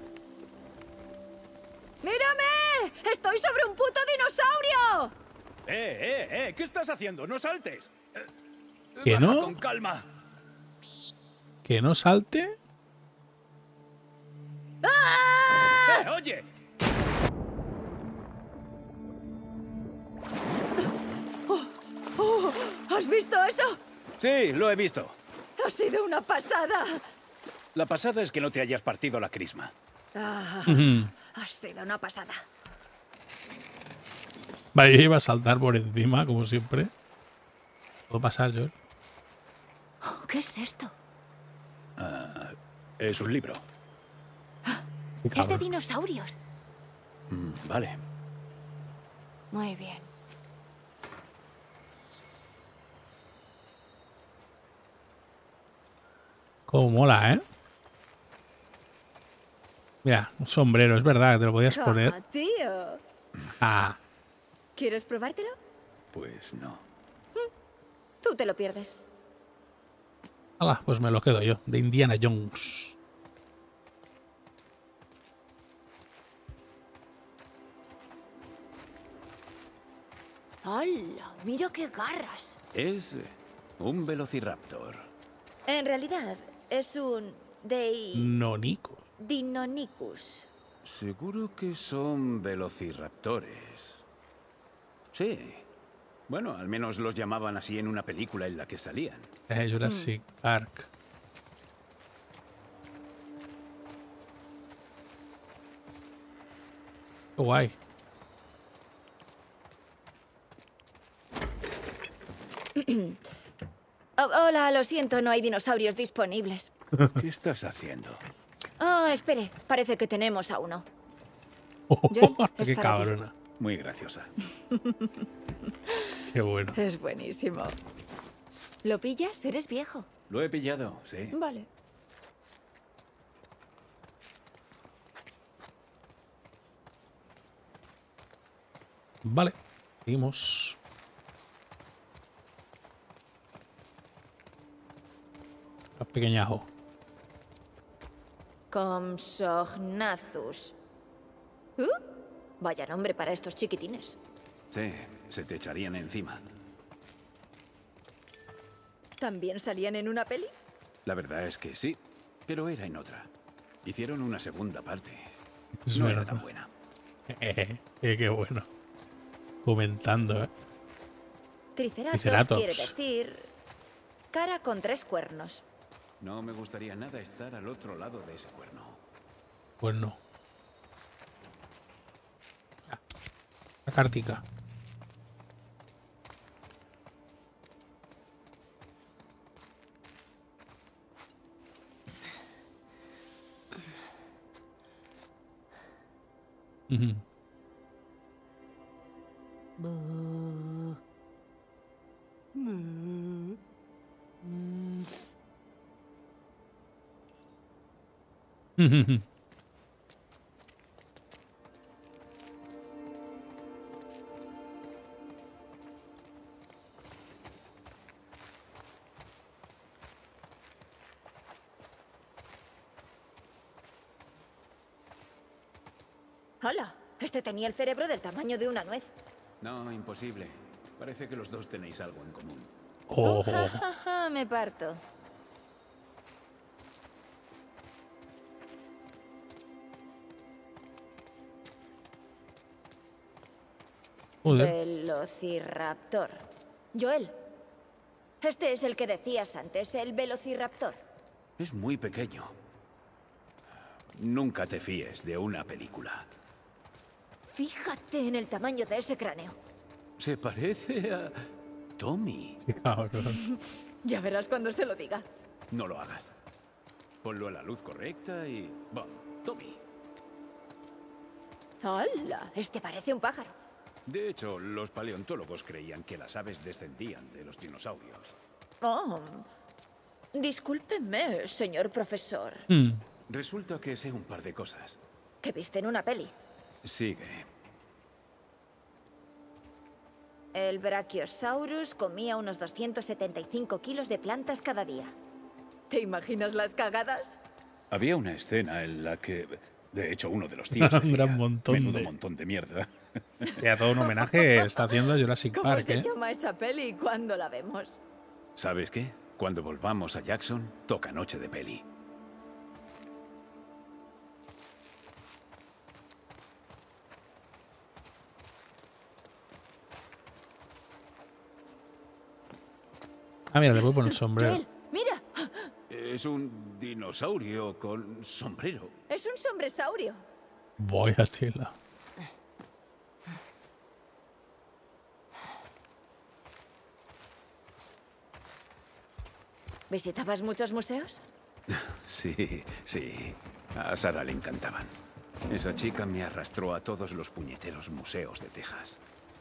¡Mírame! ¡Estoy sobre un puto dinosaurio! ¿Qué estás haciendo? ¡No saltes! ¿Que Baja no? con calma. ¿Que no salte? Oye. ¿Has visto eso? Sí, lo he visto. Ha sido una pasada. La pasada es que no te hayas partido la crisma. Ha sido una pasada. Vale, yo iba a saltar por encima, como siempre. ¿Puedo pasar, George? ¿Qué es esto? Es un libro. Qué Es de cabrón. dinosaurios. Vale. Muy bien. Cómo mola, ¿eh? Mira, un sombrero, es verdad, que te lo podías poner. Ah, tío. Ah, ¿Quieres probártelo? Pues no. Tú te lo pierdes. hala, pues me lo quedo yo, de Indiana Jones. ¡Hala! ¡Mira qué garras! Es un velociraptor. En realidad, es un Nonico. Deinonychus. Seguro que son velociraptores. Sí. Bueno, al menos los llamaban así en una película en la que salían. Jurassic Park. Qué guay. Hola, lo siento, no hay dinosaurios disponibles. ¿Qué estás haciendo? Oh, espere, parece que tenemos a uno. Joel, es Qué para ti. cabrona. Muy graciosa. Qué bueno. Es buenísimo. ¿Lo pillas? Eres viejo. Lo he pillado, sí. Vale. Vale, seguimos. Pequeñajo. Compsognathus. Vaya nombre para estos chiquitines. Sí, se te echarían encima. ¿También salían en una peli? La verdad es que sí, pero era en otra. Hicieron una segunda parte. Es No era verdad. tan buena. Qué bueno. Comentando, ¿eh? Triceratops, Triceratops. quiere decir cara con 3 cuernos. No me gustaría nada estar al otro lado de ese cuerno. Pues no. La cartica. Ujú. Ujú. ¡Hala! Este tenía el cerebro del tamaño de una nuez. No, imposible. Parece que los dos tenéis algo en común. Oh, Me parto. joder. Velociraptor. Joel, este es el que decías antes, el velociraptor. Es muy pequeño. Nunca te fíes de una película. Fíjate en el tamaño de ese cráneo. Se parece a Tommy. Qué cabrón. Ya verás cuando se lo diga. No lo hagas. Ponlo a la luz correcta y... Bueno, Tommy. ¡Hala! Este parece un pájaro. De hecho, los paleontólogos creían que las aves descendían de los dinosaurios. Oh. Discúlpeme, señor profesor. Resulta que sé un par de cosas. ¿Que viste en una peli? Sigue. El Brachiosaurus comía unos 275 kilos de plantas cada día. ¿Te imaginas las cagadas? Había una escena en la que... De hecho, uno de los tíos Un decía, gran montón menudo de- montón de mierda. Ya todo un homenaje está haciendo Jurassic ¿Cómo Park, se ¿eh? llama esa peli y cuándo la vemos? ¿Sabes qué? Cuando volvamos a Jackson, toca noche de peli. Ah, mira, le voy a poner el sombrero. Joel, mira, Es un dinosaurio con sombrero. es un sombresaurio. Voy a tela. ¿Visitabas muchos museos? Sí, sí. A Sara le encantaban. Esa chica me arrastró a todos los puñeteros museos de Texas.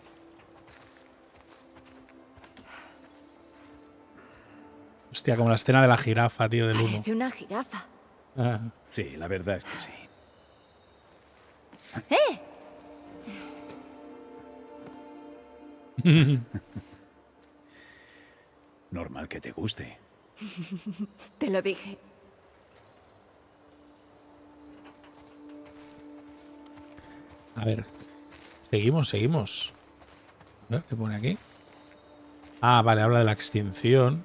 Hostia, como la escena de la jirafa, tío, del 1. Parece una jirafa. Sí, la verdad es que sí. Normal que te guste. Te lo dije. A ver. Seguimos, seguimos. A ver, ¿qué pone aquí? Ah, vale, habla de la extinción.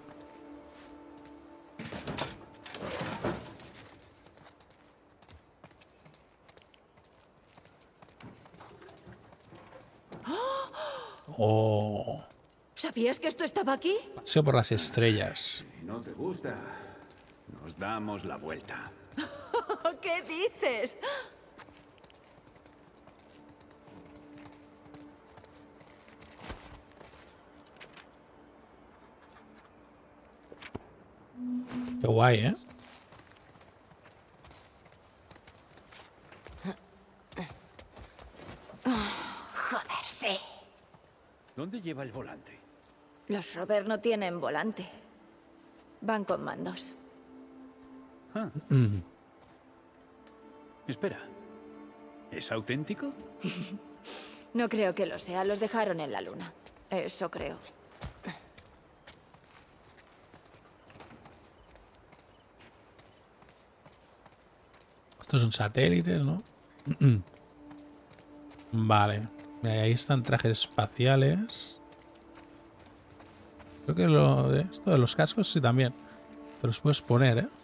Oh. ¿Sabías que esto estaba aquí? Paseo por las estrellas. Si no te gusta, nos damos la vuelta. ¿Qué dices? Qué guay, ¿eh? Joder, sí. ¿Dónde lleva el volante? Los Rover no tienen volante. Van con mandos. Espera. ¿Es auténtico? No creo que lo sea. Los dejaron en la luna. Eso creo. Estos son satélites, ¿no? Vale. Mira, ahí están trajes espaciales. Creo que lo de esto de los cascos sí también. Te los puedes poner, ¿eh?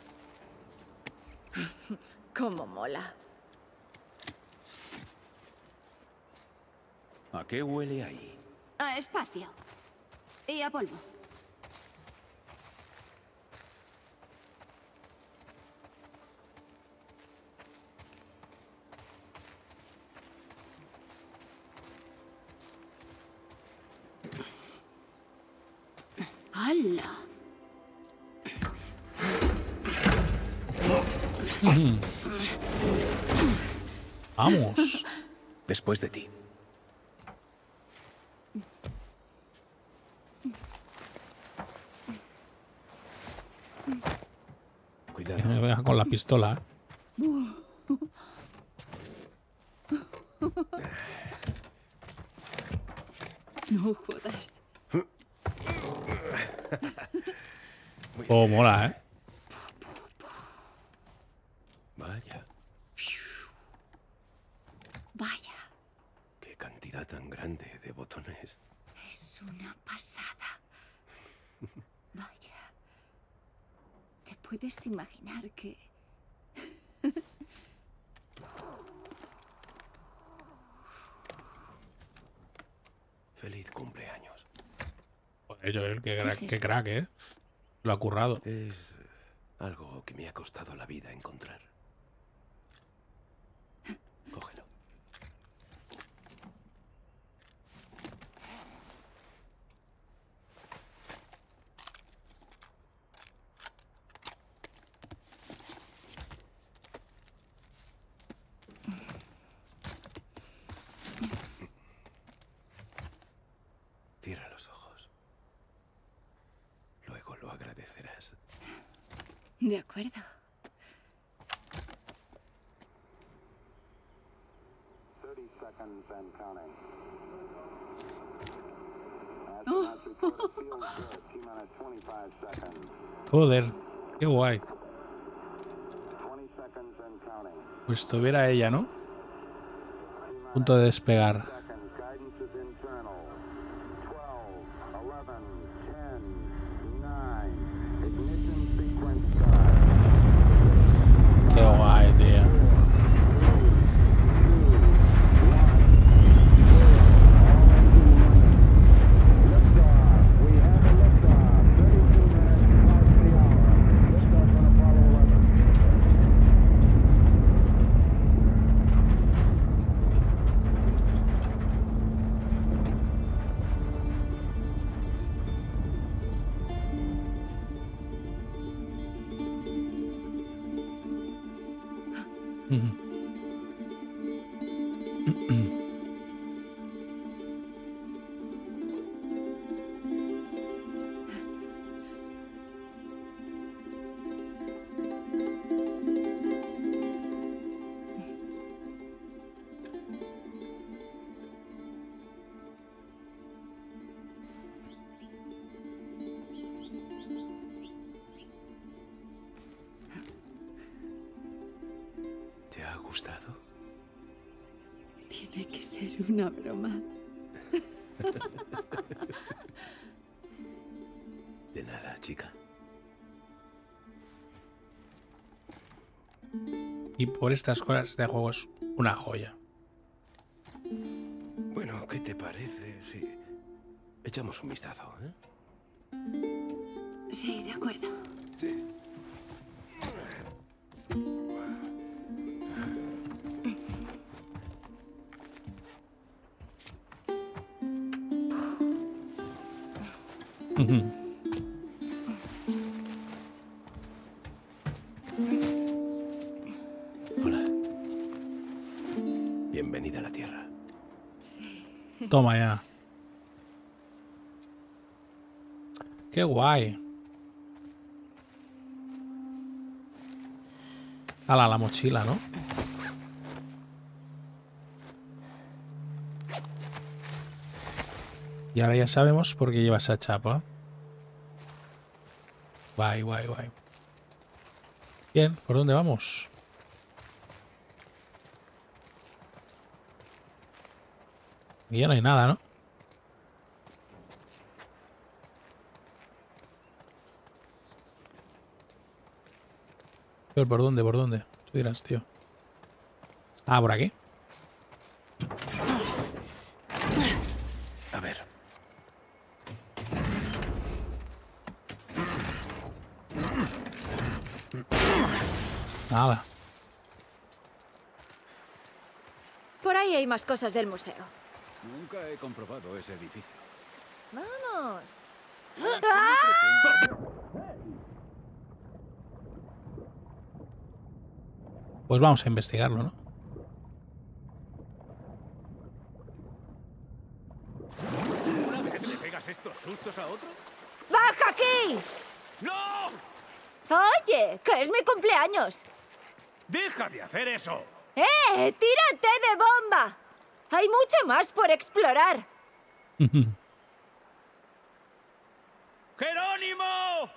Cómo mola. ¿A qué huele ahí? A espacio. Y a polvo. ¡Hala! Vamos. Después de ti. Cuidado. Me voy a con la pistola, ¿eh? No jodas. Oh, mola, ¿eh? Vaya, Vaya, qué cantidad tan grande de botones. es una pasada. Vaya. ¿Te puedes imaginar que... Feliz cumpleaños. Joder, Joel, qué, es qué esto? crack, ¿eh? Lo ha currado. Es algo que me ha costado la vida encontrar. Cógelo. De acuerdo. Joder, qué guay. Pues estuviera ella, ¿no? A punto de despegar. Qué guay, tío. ¿Te ha gustado? Tiene que ser una broma. De nada, chica. Y por estas cosas este juego es una joya. Bueno, ¿qué te parece si echamos un vistazo, eh? Sí, de acuerdo. Sí. Hola. Bienvenida a la Tierra. Toma ya. Qué guay. Ala, la mochila, ¿no? Y ahora ya sabemos por qué lleva esa chapa. Guay, guay, guay. Bien, ¿por dónde vamos? Aquí ya no hay nada, ¿no? Pero ¿por dónde? ¿Por dónde? Tú dirás, tío. Ah, por aquí. A ver. Nada. Por ahí hay más cosas del museo. Nunca he comprobado ese edificio. ¡Vamos! Pues vamos a investigarlo, ¿no? ¿Una vez le pegas estos sustos a otro? ¡Baja aquí! ¡No! Oye, que es mi cumpleaños. ¡Deja de hacer eso! ¡Tírate de bomba! Hay mucho más por explorar. ¡Jerónimo!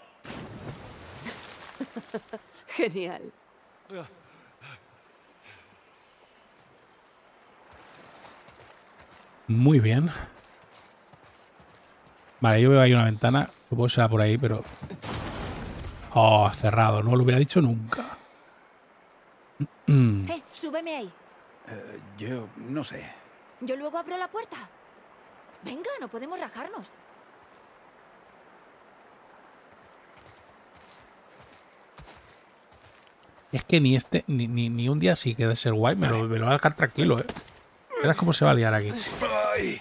Genial. Muy bien. Vale, yo veo ahí una ventana. Supongo que será por ahí, pero... Oh, cerrado. No lo hubiera dicho nunca. Súbeme ahí. Yo no sé. Yo luego abro la puerta. Venga, no podemos rajarnos. Es que ni este, ni un día sí que de ser guay, me lo va a dejar tranquilo, ¿eh? Verás cómo se va a liar aquí. ¡Ay!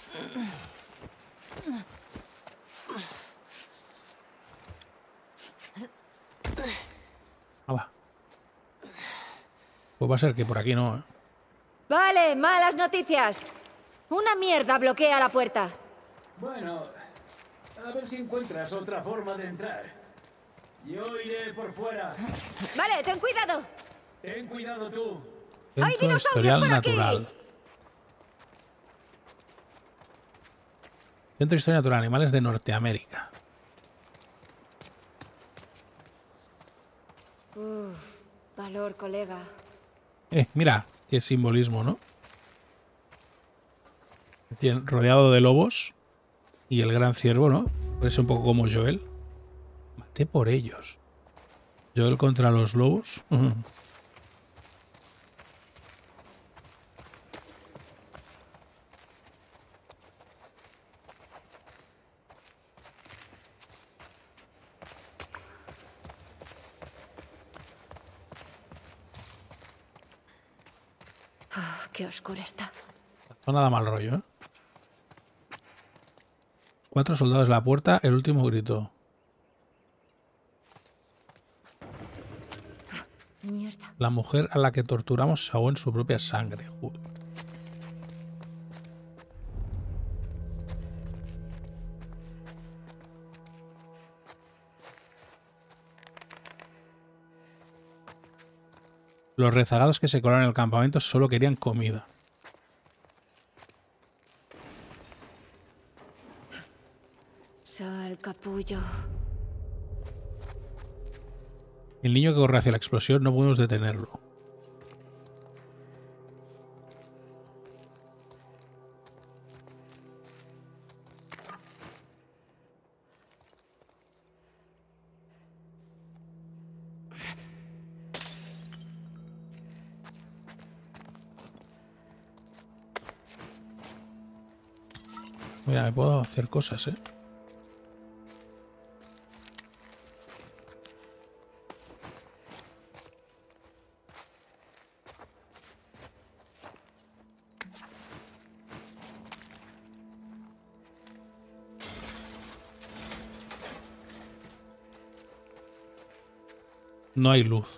Hala. Pues va a ser que por aquí no, ¿eh? Vale, malas noticias. Una mierda bloquea la puerta. Bueno, a ver si encuentras otra forma de entrar. Yo iré por fuera. Vale, ten cuidado. Ten cuidado tú. ¡Hay Centro dinosaurios Historial por aquí! Natural. Centro de Historia Natural, Animales de Norteamérica. Valor, colega. Mira, qué simbolismo, ¿no? Rodeado de lobos y el gran ciervo, ¿no? Parece un poco como Joel. Maté por ellos. Joel contra los lobos. Qué oscuro está. No nada mal rollo, ¿eh? 4 soldados en la puerta, el último grito. Mierda. La mujer a la que torturamos se ahogó en su propia sangre. Joder. Los rezagados que se colaron en el campamento solo querían comida. Sal, capullo. El niño que corre hacia la explosión no podemos detenerlo. Mira, me puedo hacer cosas, ¿eh? No hay luz.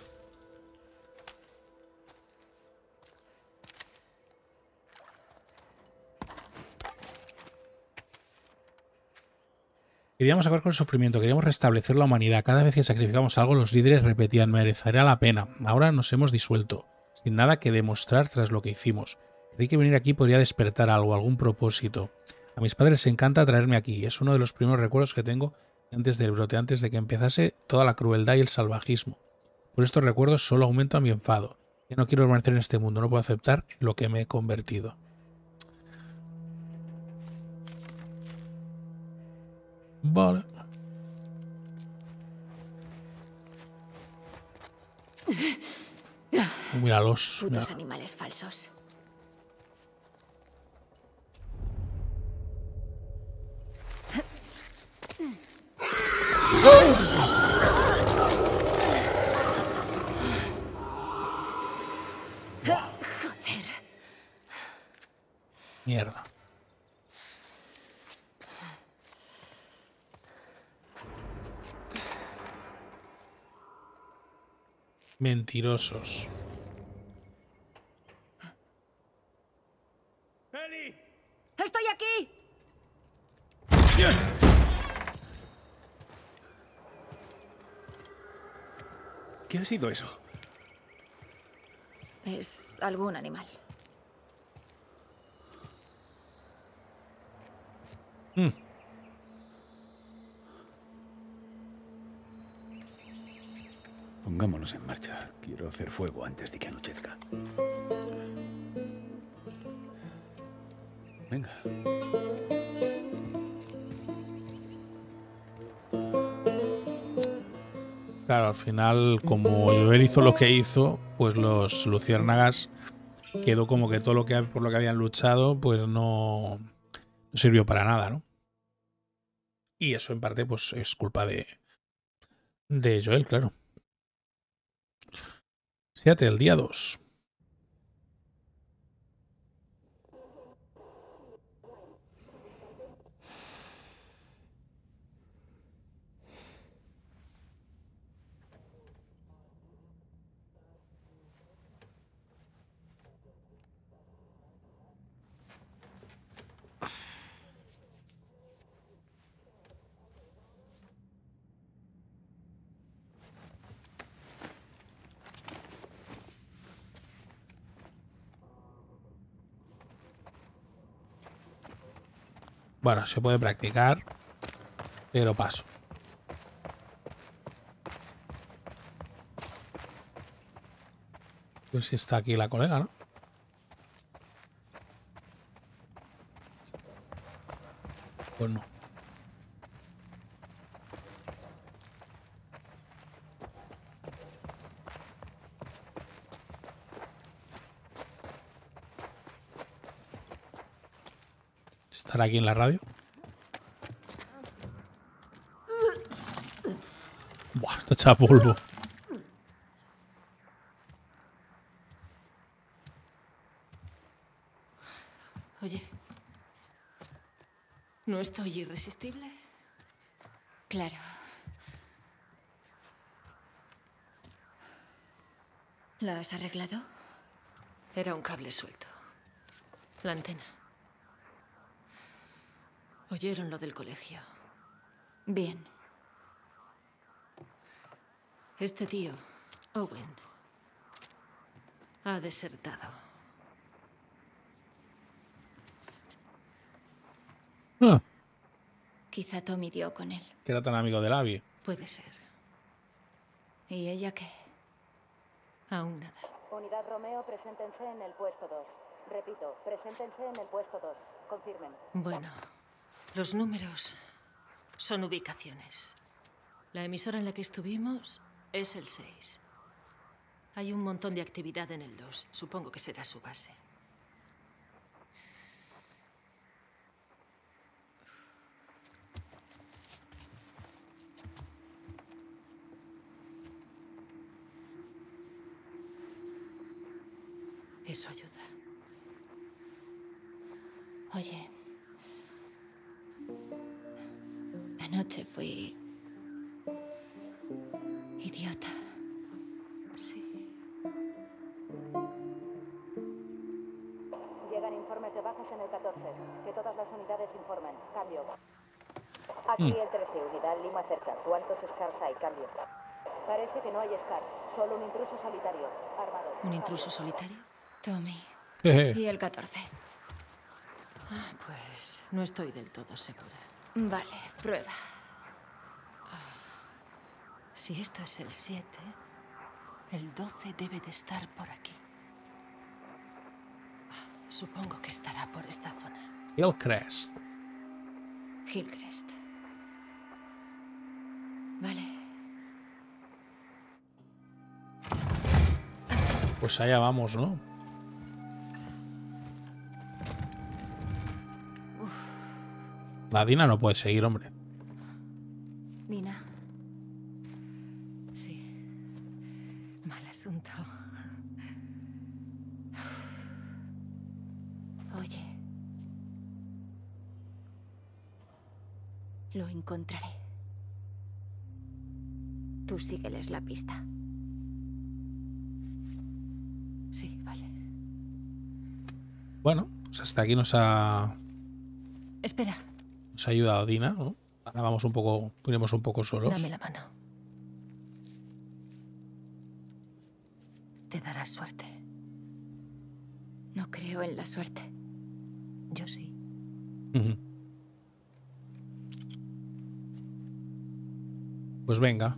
Queríamos acabar con el sufrimiento, queríamos restablecer la humanidad. Cada vez que sacrificamos algo, los líderes repetían, merecería la pena. Ahora nos hemos disuelto, sin nada que demostrar tras lo que hicimos. Creí que venir aquí podría despertar algo, algún propósito. A mis padres les encanta traerme aquí. Es uno de los primeros recuerdos que tengo antes del brote, antes de que empezase toda la crueldad y el salvajismo. Por estos recuerdos solo aumenta mi enfado. Ya no quiero permanecer en este mundo, no puedo aceptar lo que me he convertido. Vale. Míralos. Putos Mira. animales falsos. Joder. Mierda. Mentirosos. ¡Eli! ¡Estoy aquí! ¿Qué ha sido eso? Es algún animal. Pongámonos en marcha. Quiero hacer fuego antes de que anochezca. Venga. Claro, al final, como Joel hizo lo que hizo, pues los luciérnagas quedó como que todo lo que por lo que habían luchado, pues no sirvió para nada, ¿no? Y eso en parte, pues es culpa de Joel, claro. Seattle, el día 2. Bueno, se puede practicar, pero paso. No sé si está aquí la colega, ¿no? Pues no. ¿Estará aquí en la radio? Buah, está hecha polvo. Oye, ¿no estoy irresistible? Claro. ¿Lo has arreglado? Era un cable suelto. La antena. Oyeron lo del colegio. Bien. Este tío, Owen, ha desertado. Ah, Quizá Tommy dio con él. que era tan amigo del Abby. Puede ser. ¿Y ella qué? Aún nada. Unidad Romeo, preséntense en el puesto 2. Repito, preséntense en el puesto 2. Confirmen. Bueno, los números son ubicaciones. La emisora en la que estuvimos es el 6. Hay un montón de actividad en el 2. Supongo que será su base. Eso ayuda. Oye. Anoche fui... idiota. Sí. Llegan informes de bajas en el 14. Que todas las unidades informen. Cambio. Aquí el 13, unidad Lima cerca. ¿Cuántos Scars hay? Cambio. Parece que no hay Scars. Solo un intruso solitario. Armado. ¿Un intruso solitario? Tommy. Jeje. Y el 14. Ah, pues no estoy del todo segura. Vale, prueba. Si esto es el 7, el 12 debe de estar por aquí. Supongo que estará por esta zona. Hillcrest. Hillcrest. Vale. Pues allá vamos, ¿no? La Dina no puede seguir, hombre. Dina. Sí. Mal asunto. Oye. Lo encontraré. Tú sígueles la pista. Sí, vale. Bueno, pues hasta aquí nos ha Espera, ayudado Dina, ¿no? Ahora vamos un poco, iremos un poco solos. dame la mano. Te darás suerte. No creo en la suerte. Yo sí. Ujú. Pues venga.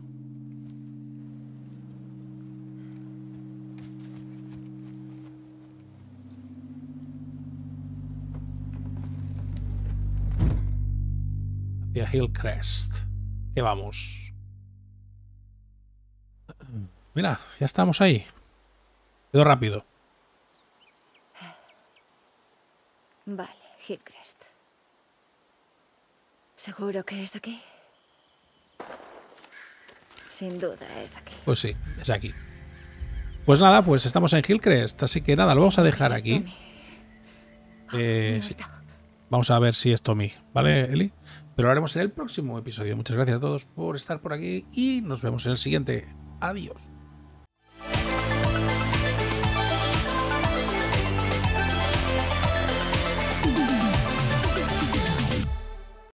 Hacia Hillcrest. Que vamos. Mira, ya estamos ahí. Quedó rápido. Vale, Hillcrest. ¿Seguro que es aquí? Sin duda es aquí. Pues sí, es aquí. Pues nada, pues estamos en Hillcrest, así que nada, lo vamos a dejar aquí. Tommy. Me he Sí. olvidado. Vamos a ver si es Tommy, ¿vale, Eli? Pero lo haremos en el próximo episodio. Muchas gracias a todos por estar por aquí y nos vemos en el siguiente. Adiós.